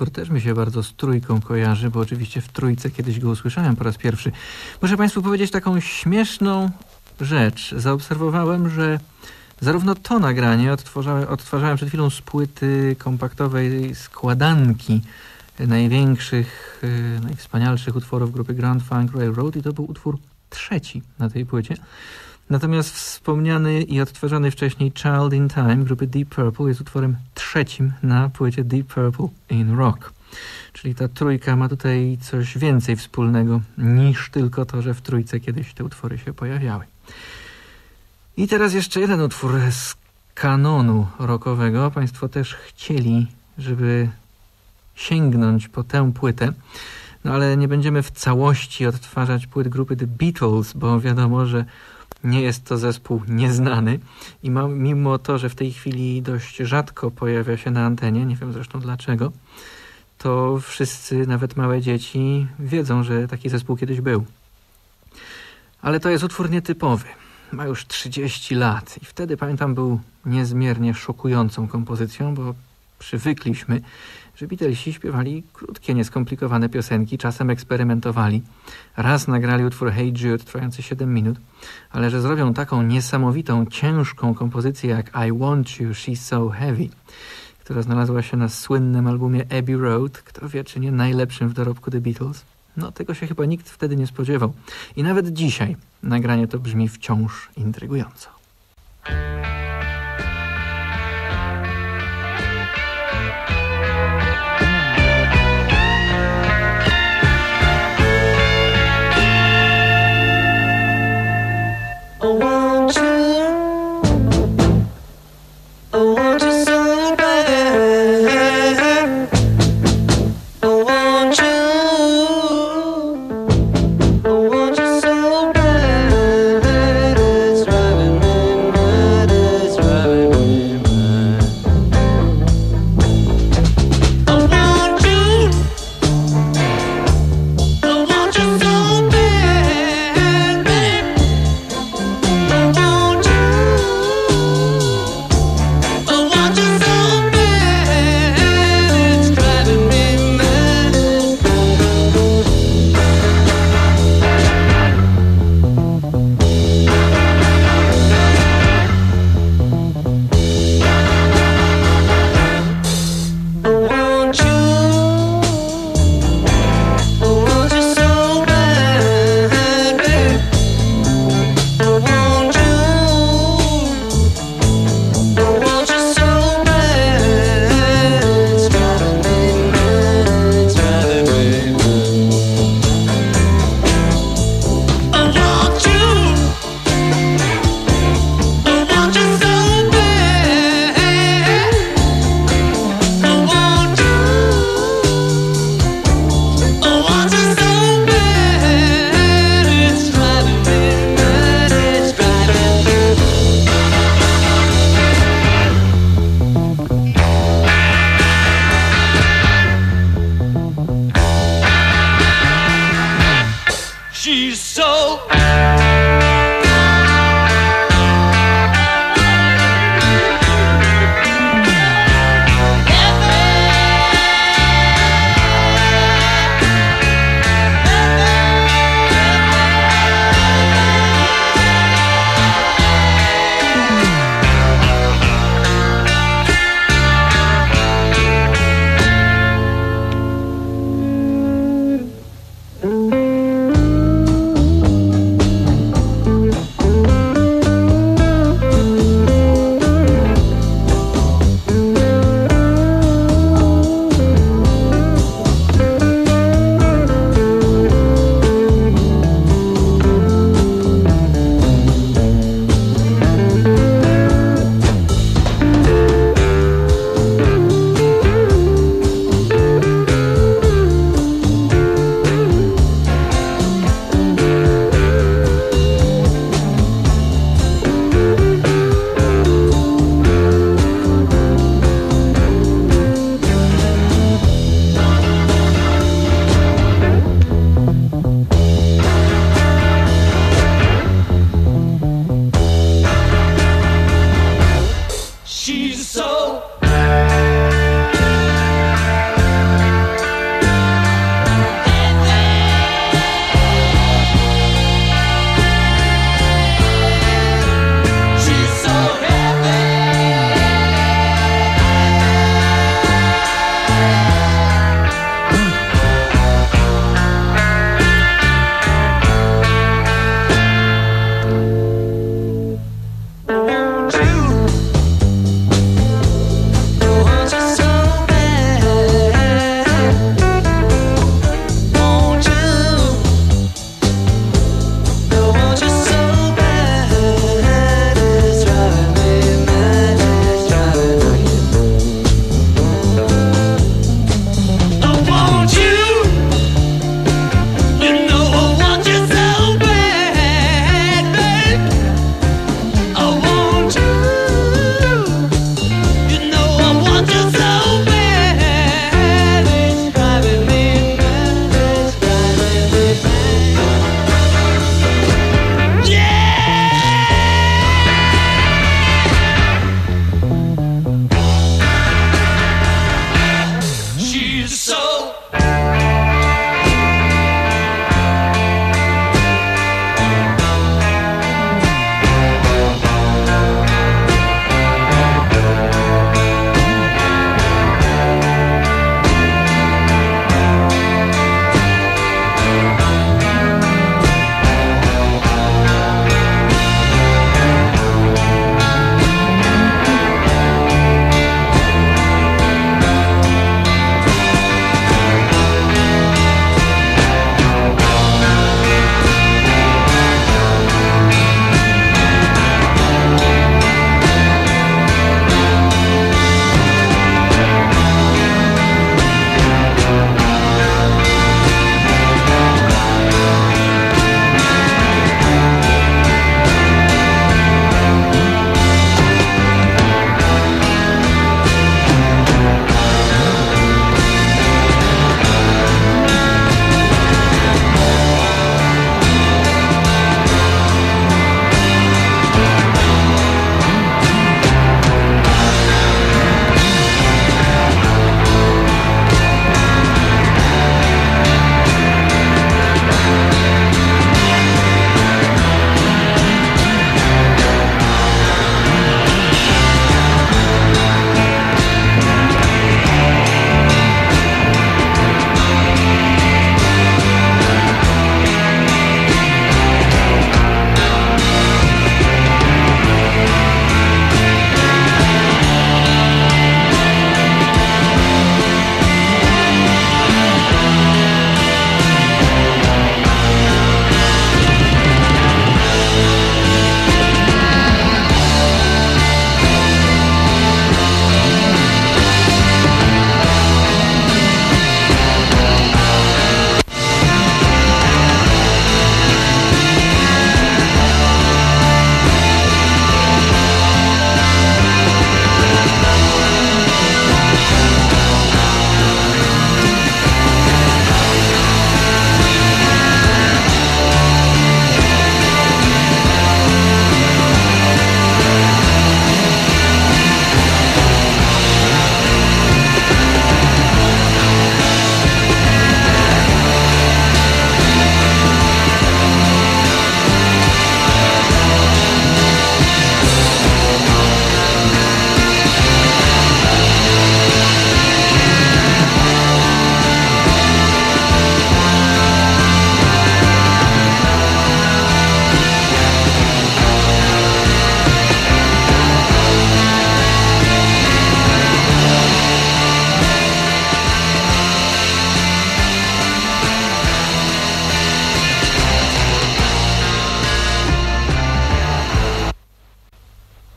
utwór też mi się bardzo z Trójką kojarzy, bo oczywiście w Trójce kiedyś go usłyszałem po raz pierwszy. Muszę Państwu powiedzieć taką śmieszną rzecz. Zaobserwowałem, że zarówno to nagranie odtwarzałem przed chwilą z płyty kompaktowej składanki największych, najwspanialszych utworów grupy Grand Funk Railroad i to był utwór 3 na tej płycie. Natomiast wspomniany i odtwarzany wcześniej Child in Time grupy Deep Purple jest utworem 3 na płycie Deep Purple in Rock. Czyli ta trójka ma tutaj coś więcej wspólnego niż tylko to, że w Trójce kiedyś te utwory się pojawiały. I teraz jeszcze jeden utwór z kanonu rockowego. Państwo też chcieli, żeby sięgnąć po tę płytę. No ale nie będziemy w całości odtwarzać płyt grupy The Beatles, bo wiadomo, że nie jest to zespół nieznany i mimo to, że w tej chwili dość rzadko pojawia się na antenie, nie wiem zresztą dlaczego, to wszyscy, nawet małe dzieci, wiedzą, że taki zespół kiedyś był. Ale to jest utwór nietypowy. Ma już 30 lat i wtedy, pamiętam, był niezmiernie szokującą kompozycją, bo przywykliśmy, że Beatlesi śpiewali krótkie, nieskomplikowane piosenki, czasem eksperymentowali. Raz nagrali utwór Hey Jude, trwający 7 minut, ale że zrobią taką niesamowitą, ciężką kompozycję jak I Want You, She's So Heavy, która znalazła się na słynnym albumie Abbey Road, kto wie, czy nie najlepszym w dorobku The Beatles. No, tego się chyba nikt wtedy nie spodziewał. I nawet dzisiaj nagranie to brzmi wciąż intrygująco.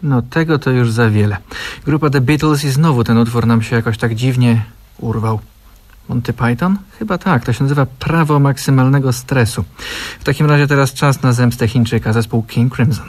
No tego to już za wiele. Grupa The Beatles i znowu ten utwór nam się jakoś tak dziwnie urwał. Monty Python? Chyba tak, to się nazywa Prawo maksymalnego stresu. W takim razie teraz czas na zemstę Chińczyka, zespół King Crimson.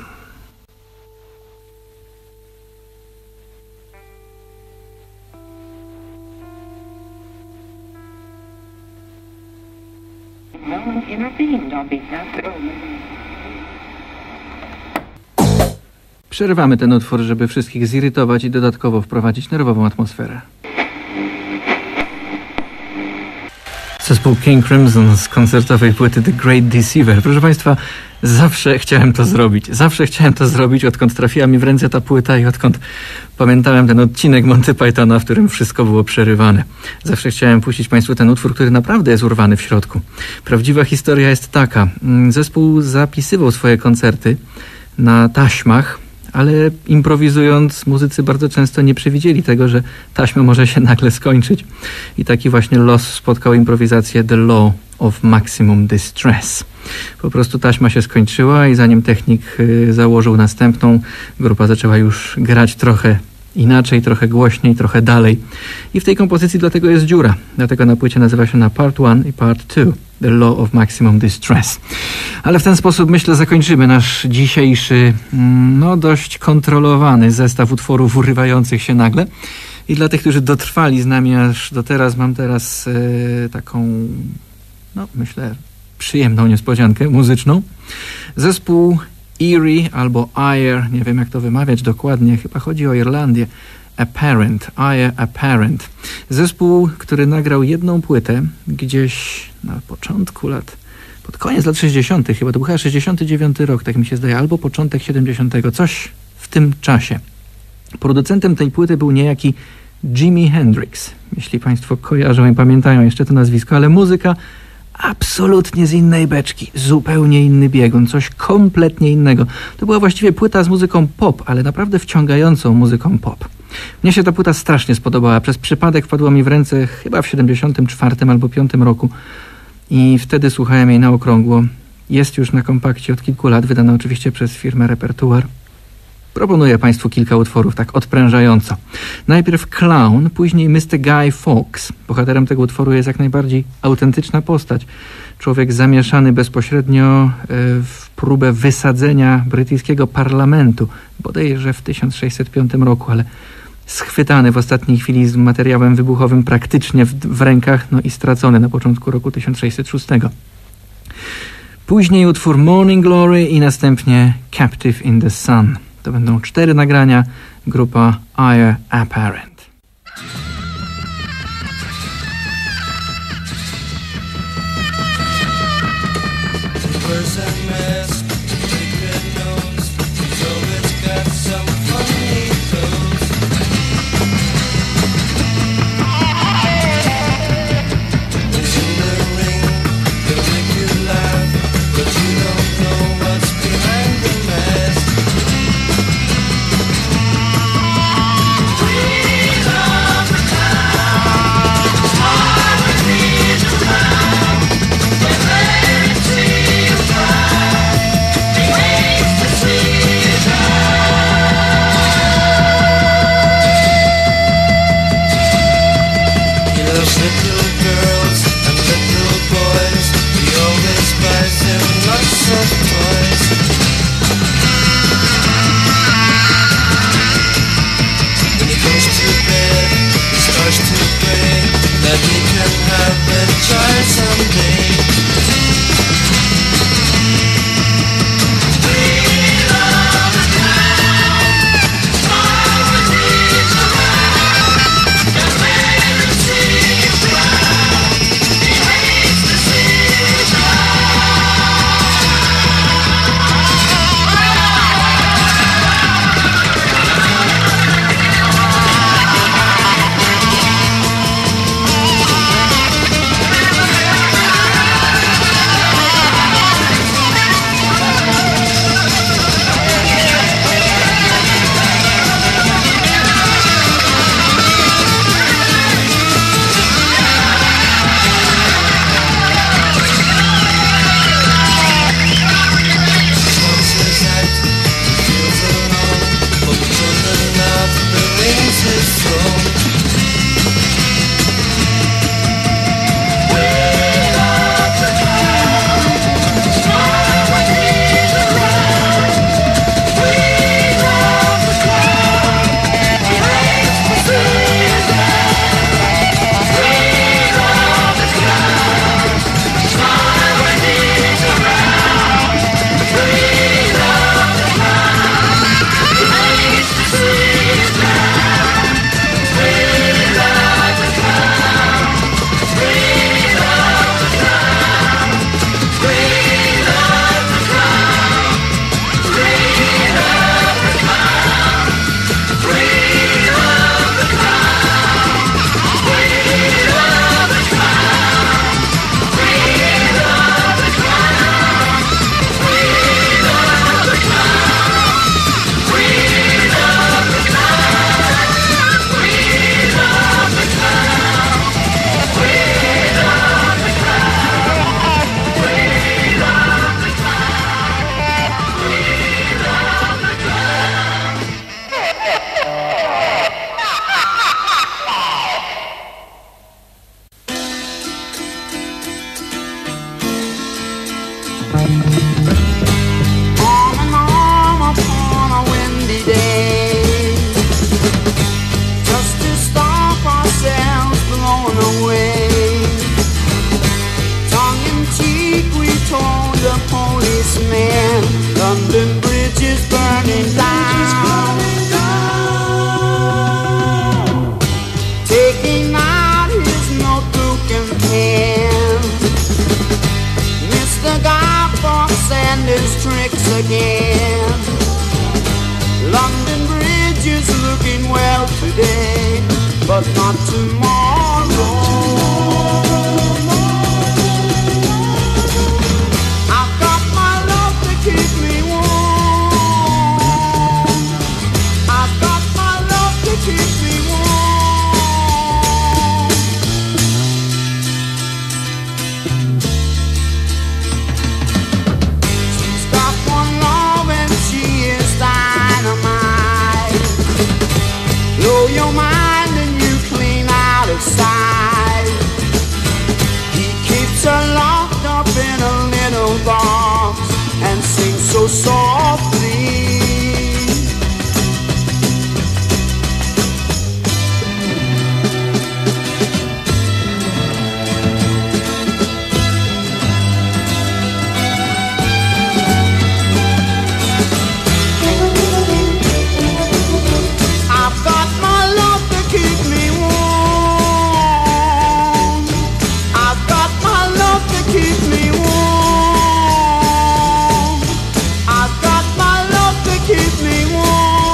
Przerywamy ten utwór, żeby wszystkich zirytować i dodatkowo wprowadzić nerwową atmosferę. Zespół King Crimson z koncertowej płyty The Great Deceiver. Proszę Państwa, zawsze chciałem to zrobić, odkąd trafiła mi w ręce ta płyta i odkąd pamiętałem ten odcinek Monty Pythona, w którym wszystko było przerywane. Zawsze chciałem puścić Państwu ten utwór, który naprawdę jest urwany w środku. Prawdziwa historia jest taka. Zespół zapisywał swoje koncerty na taśmach, ale improwizując, muzycy bardzo często nie przewidzieli tego, że taśma może się nagle skończyć. I taki właśnie los spotkał improwizację The Law of Maximum Distress. Po prostu taśma się skończyła i zanim technik założył następną, grupa zaczęła już grać trochę inaczej, trochę głośniej, trochę dalej. I w tej kompozycji dlatego jest dziura. Dlatego na płycie nazywa się na Part 1 i Part 2. The Law of Maximum Distress. Ale w ten sposób, myślę, zakończymy nasz dzisiejszy, dość kontrolowany zestaw utworów urywających się nagle. I dla tych, którzy dotrwali z nami aż do teraz, mam teraz taką, myślę, przyjemną niespodziankę muzyczną. Zespół Erie albo Eire, nie wiem jak to wymawiać dokładnie, chyba chodzi o Irlandię. Eire Apparent. Zespół, który nagrał jedną płytę gdzieś na początku lat, pod koniec lat 60. chyba, to był chyba 69 rok, tak mi się zdaje, albo początek 70. Coś w tym czasie. Producentem tej płyty był niejaki Jimi Hendrix. Jeśli Państwo kojarzą i pamiętają jeszcze to nazwisko, ale muzyka absolutnie z innej beczki, zupełnie inny biegun, coś kompletnie innego. To była właściwie płyta z muzyką pop, ale naprawdę wciągającą muzyką pop. Mnie się ta płyta strasznie spodobała. Przez przypadek wpadła mi w ręce chyba w 74 albo 5 roku i wtedy słuchałem jej na okrągło. Jest już na kompakcie od kilku lat, wydana oczywiście przez firmę Repertuar. Proponuję Państwu kilka utworów tak odprężająco. Najpierw Clown, później Mr. Guy Fawkes. Bohaterem tego utworu jest jak najbardziej autentyczna postać. Człowiek zamieszany bezpośrednio w próbę wysadzenia brytyjskiego parlamentu, bodajże w 1605 roku, ale schwytany w ostatniej chwili z materiałem wybuchowym praktycznie w rękach, i stracony na początku roku 1606. Później utwór Morning Glory i następnie Captive in the Sun. To będą 4 nagrania, grupa Eire Apparent. Arm in arm upon a windy day, just to stop ourselves blown away. Tongue in cheek we told the policeman, London Bridge is burning down. Taking out his notebook and pen, Mr. Guy Fawkes and his tricks again. London Bridge is looking well today, but not tomorrow. I've got my love to keep me warm. I've got my love to keep me warm. She's got one love and she is dynamite. Blow your mind and you clean out of sight. He keeps her locked up in a little box and sings so softly. I've got my love to keep me warm. I've got my love to keep me warm. I've got my love to keep me warm.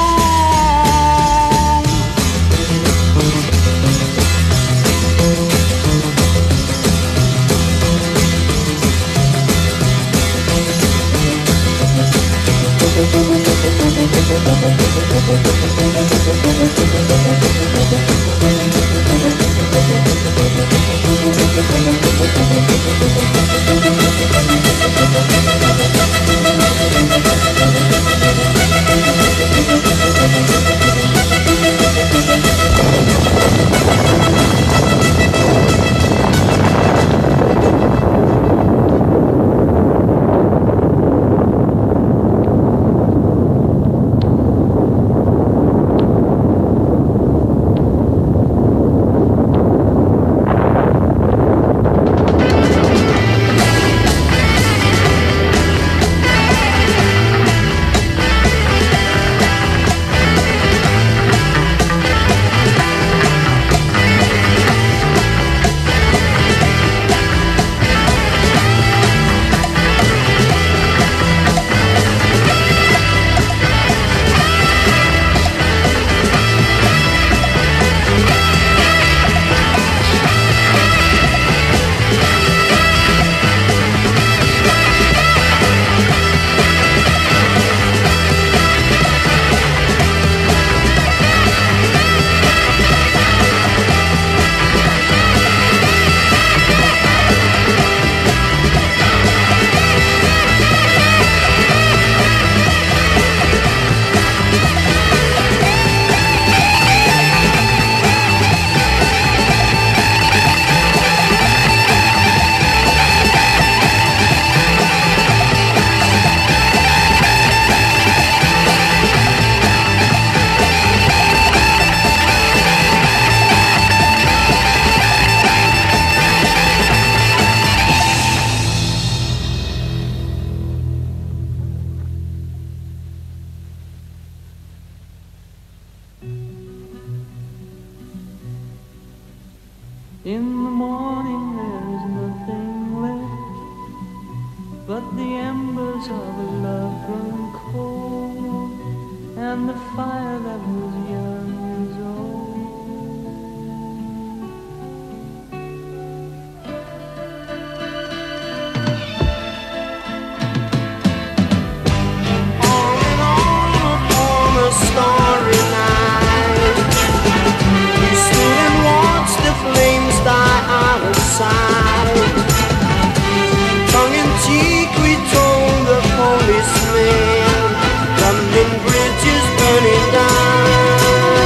In the morning there's nothing left but the embers of a love grown cold, and the fire that was young is old. On and on upon a starry night, we stood and watched the flames die out of sight. Tongue in cheek we told the policeman, London Bridge is burning down.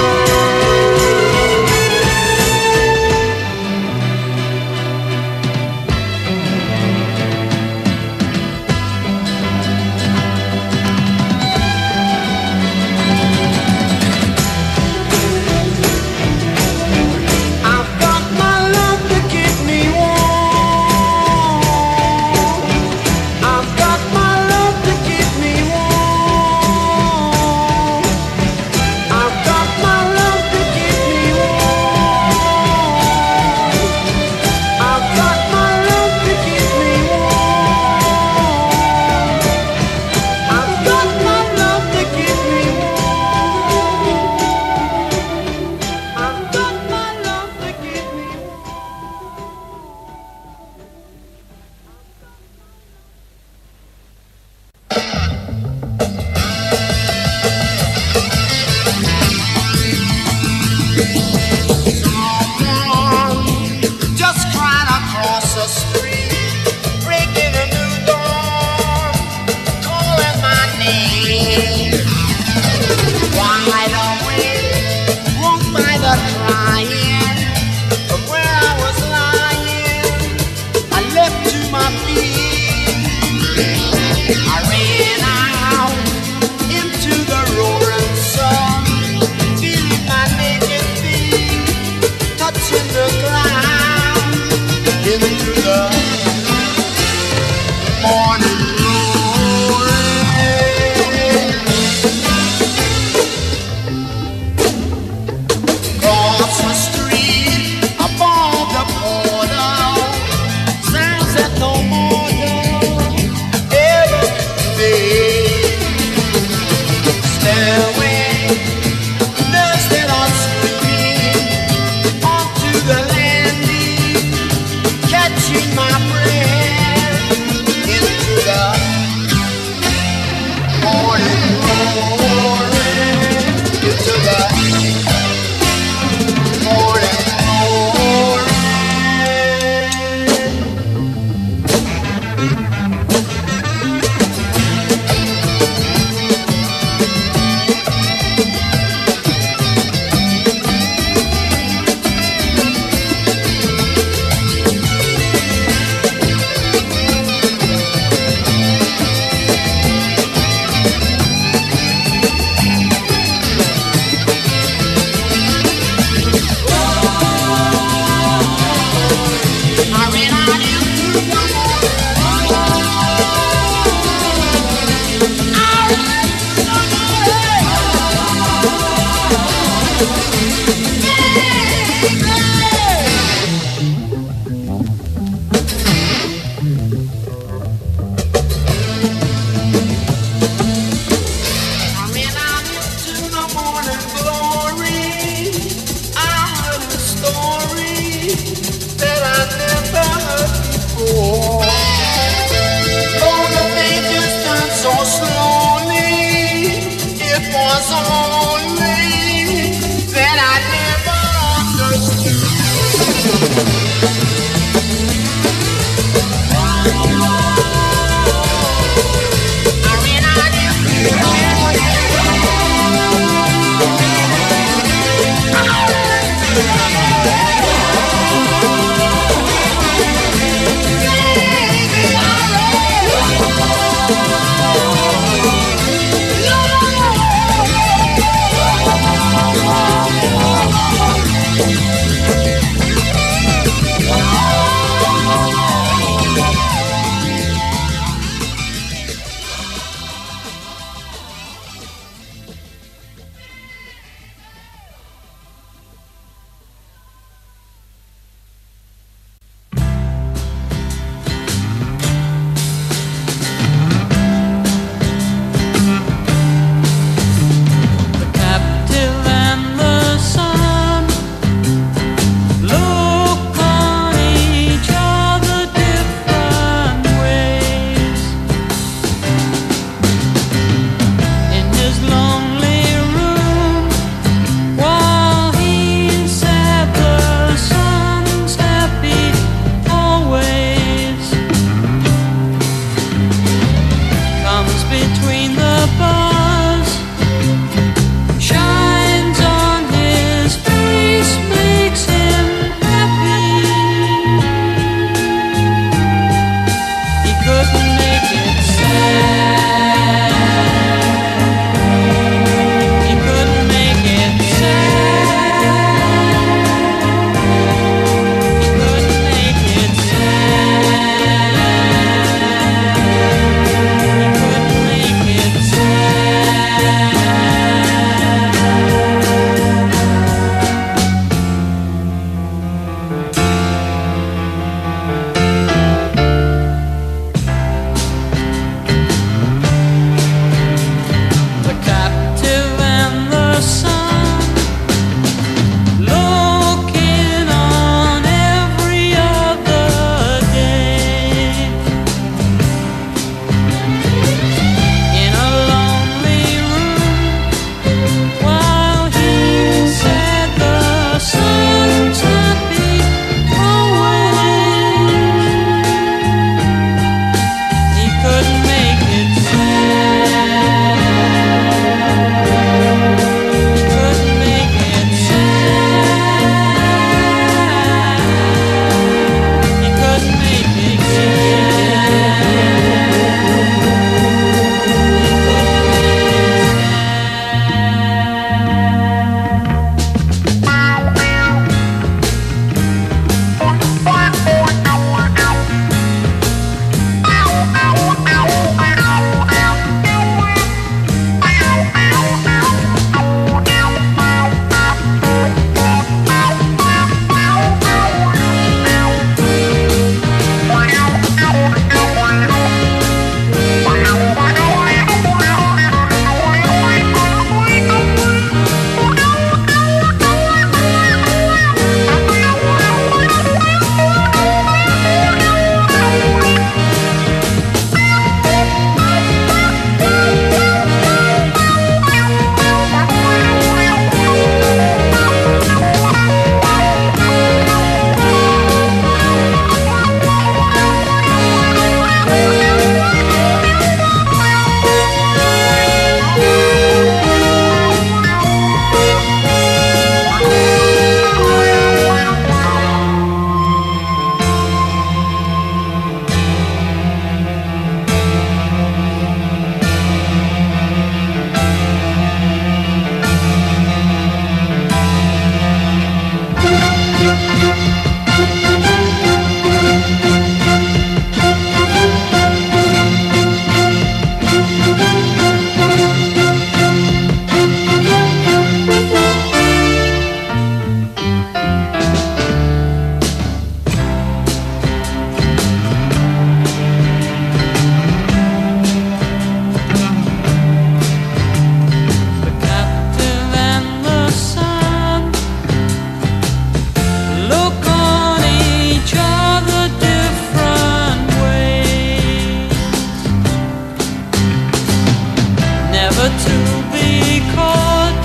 never to be caught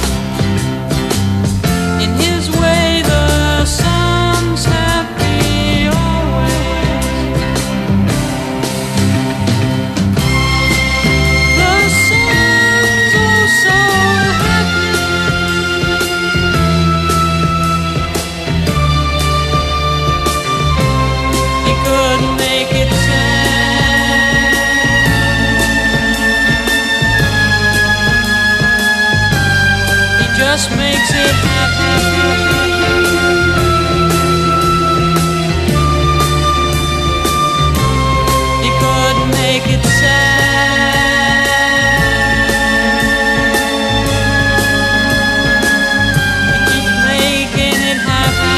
in his way. The sun's happy always. The sun's oh so happy. He couldn't make it sad. He just makes it happy. He couldn't make it sad. He keeps making it happy.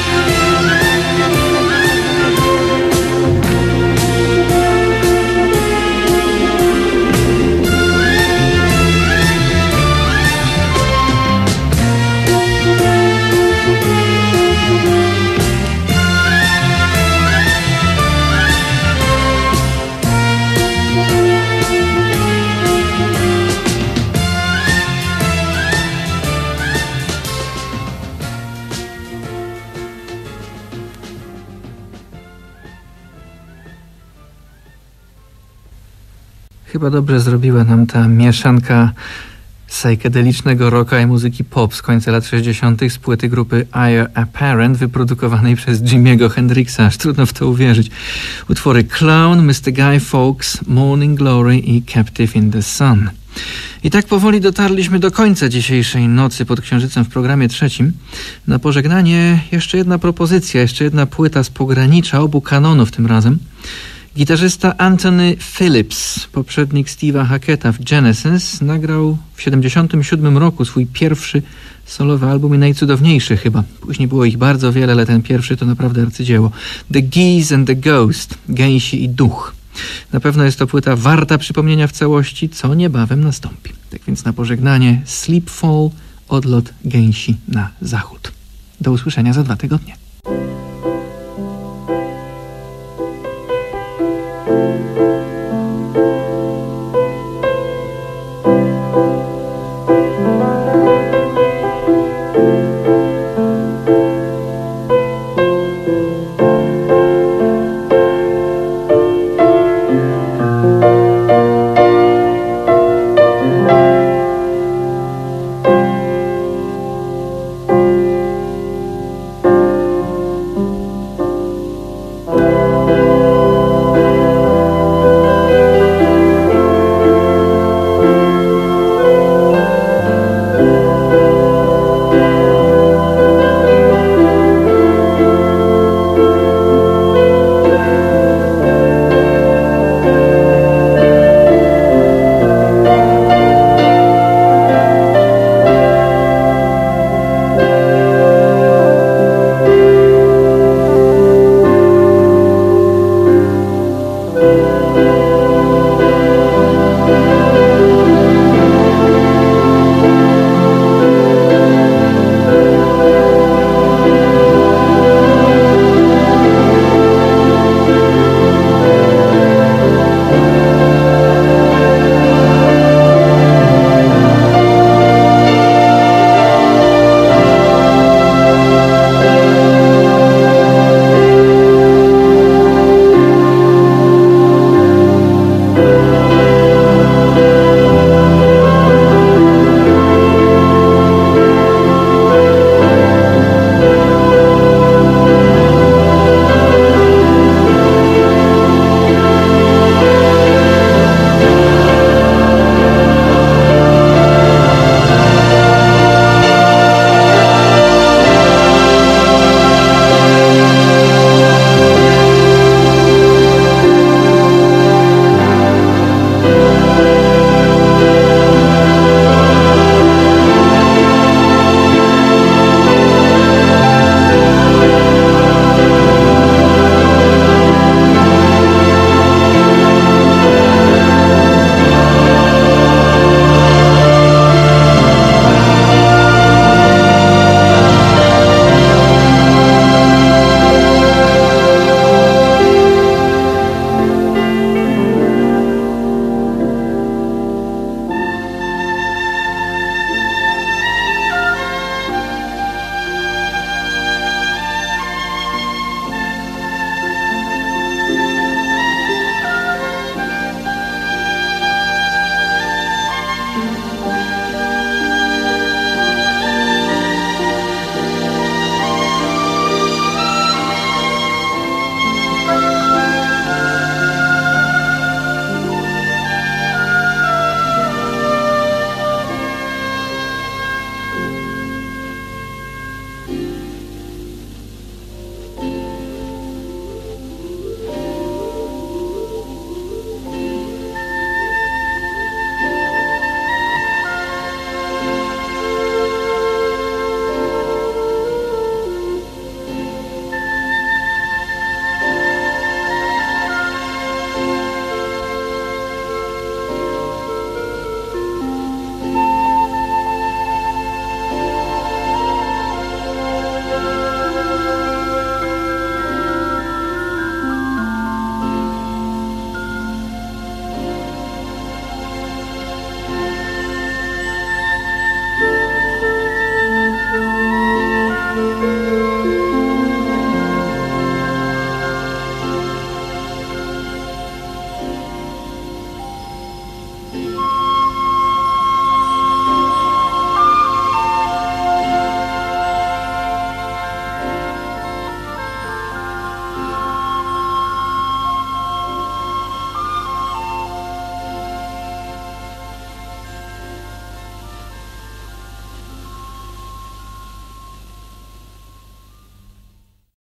Chyba dobrze zrobiła nam ta mieszanka psykedelicznego rocka i muzyki pop z końca lat 60. z płyty grupy Heir Apparent wyprodukowanej przez Jimiego Hendrixa. Aż trudno w to uwierzyć. Utwory Clown, Mr. Guy Fawkes, Morning Glory i Captive in the Sun. I tak powoli dotarliśmy do końca dzisiejszej nocy pod Księżycem w programie trzecim. Na pożegnanie jeszcze jedna propozycja, jeszcze jedna płyta z pogranicza obu kanonów tym razem. Gitarzysta Anthony Phillips, poprzednik Steve'a Hacketta w Genesis, nagrał w 1977 roku swój pierwszy solowy album i najcudowniejszy chyba. Później było ich bardzo wiele, ale ten pierwszy to naprawdę arcydzieło. The Geese and the Ghost, Gęsi i Duch. Na pewno jest to płyta warta przypomnienia w całości, co niebawem nastąpi. Tak więc na pożegnanie Sleepfall, odlot gęsi na zachód. Do usłyszenia za 2 tygodnie.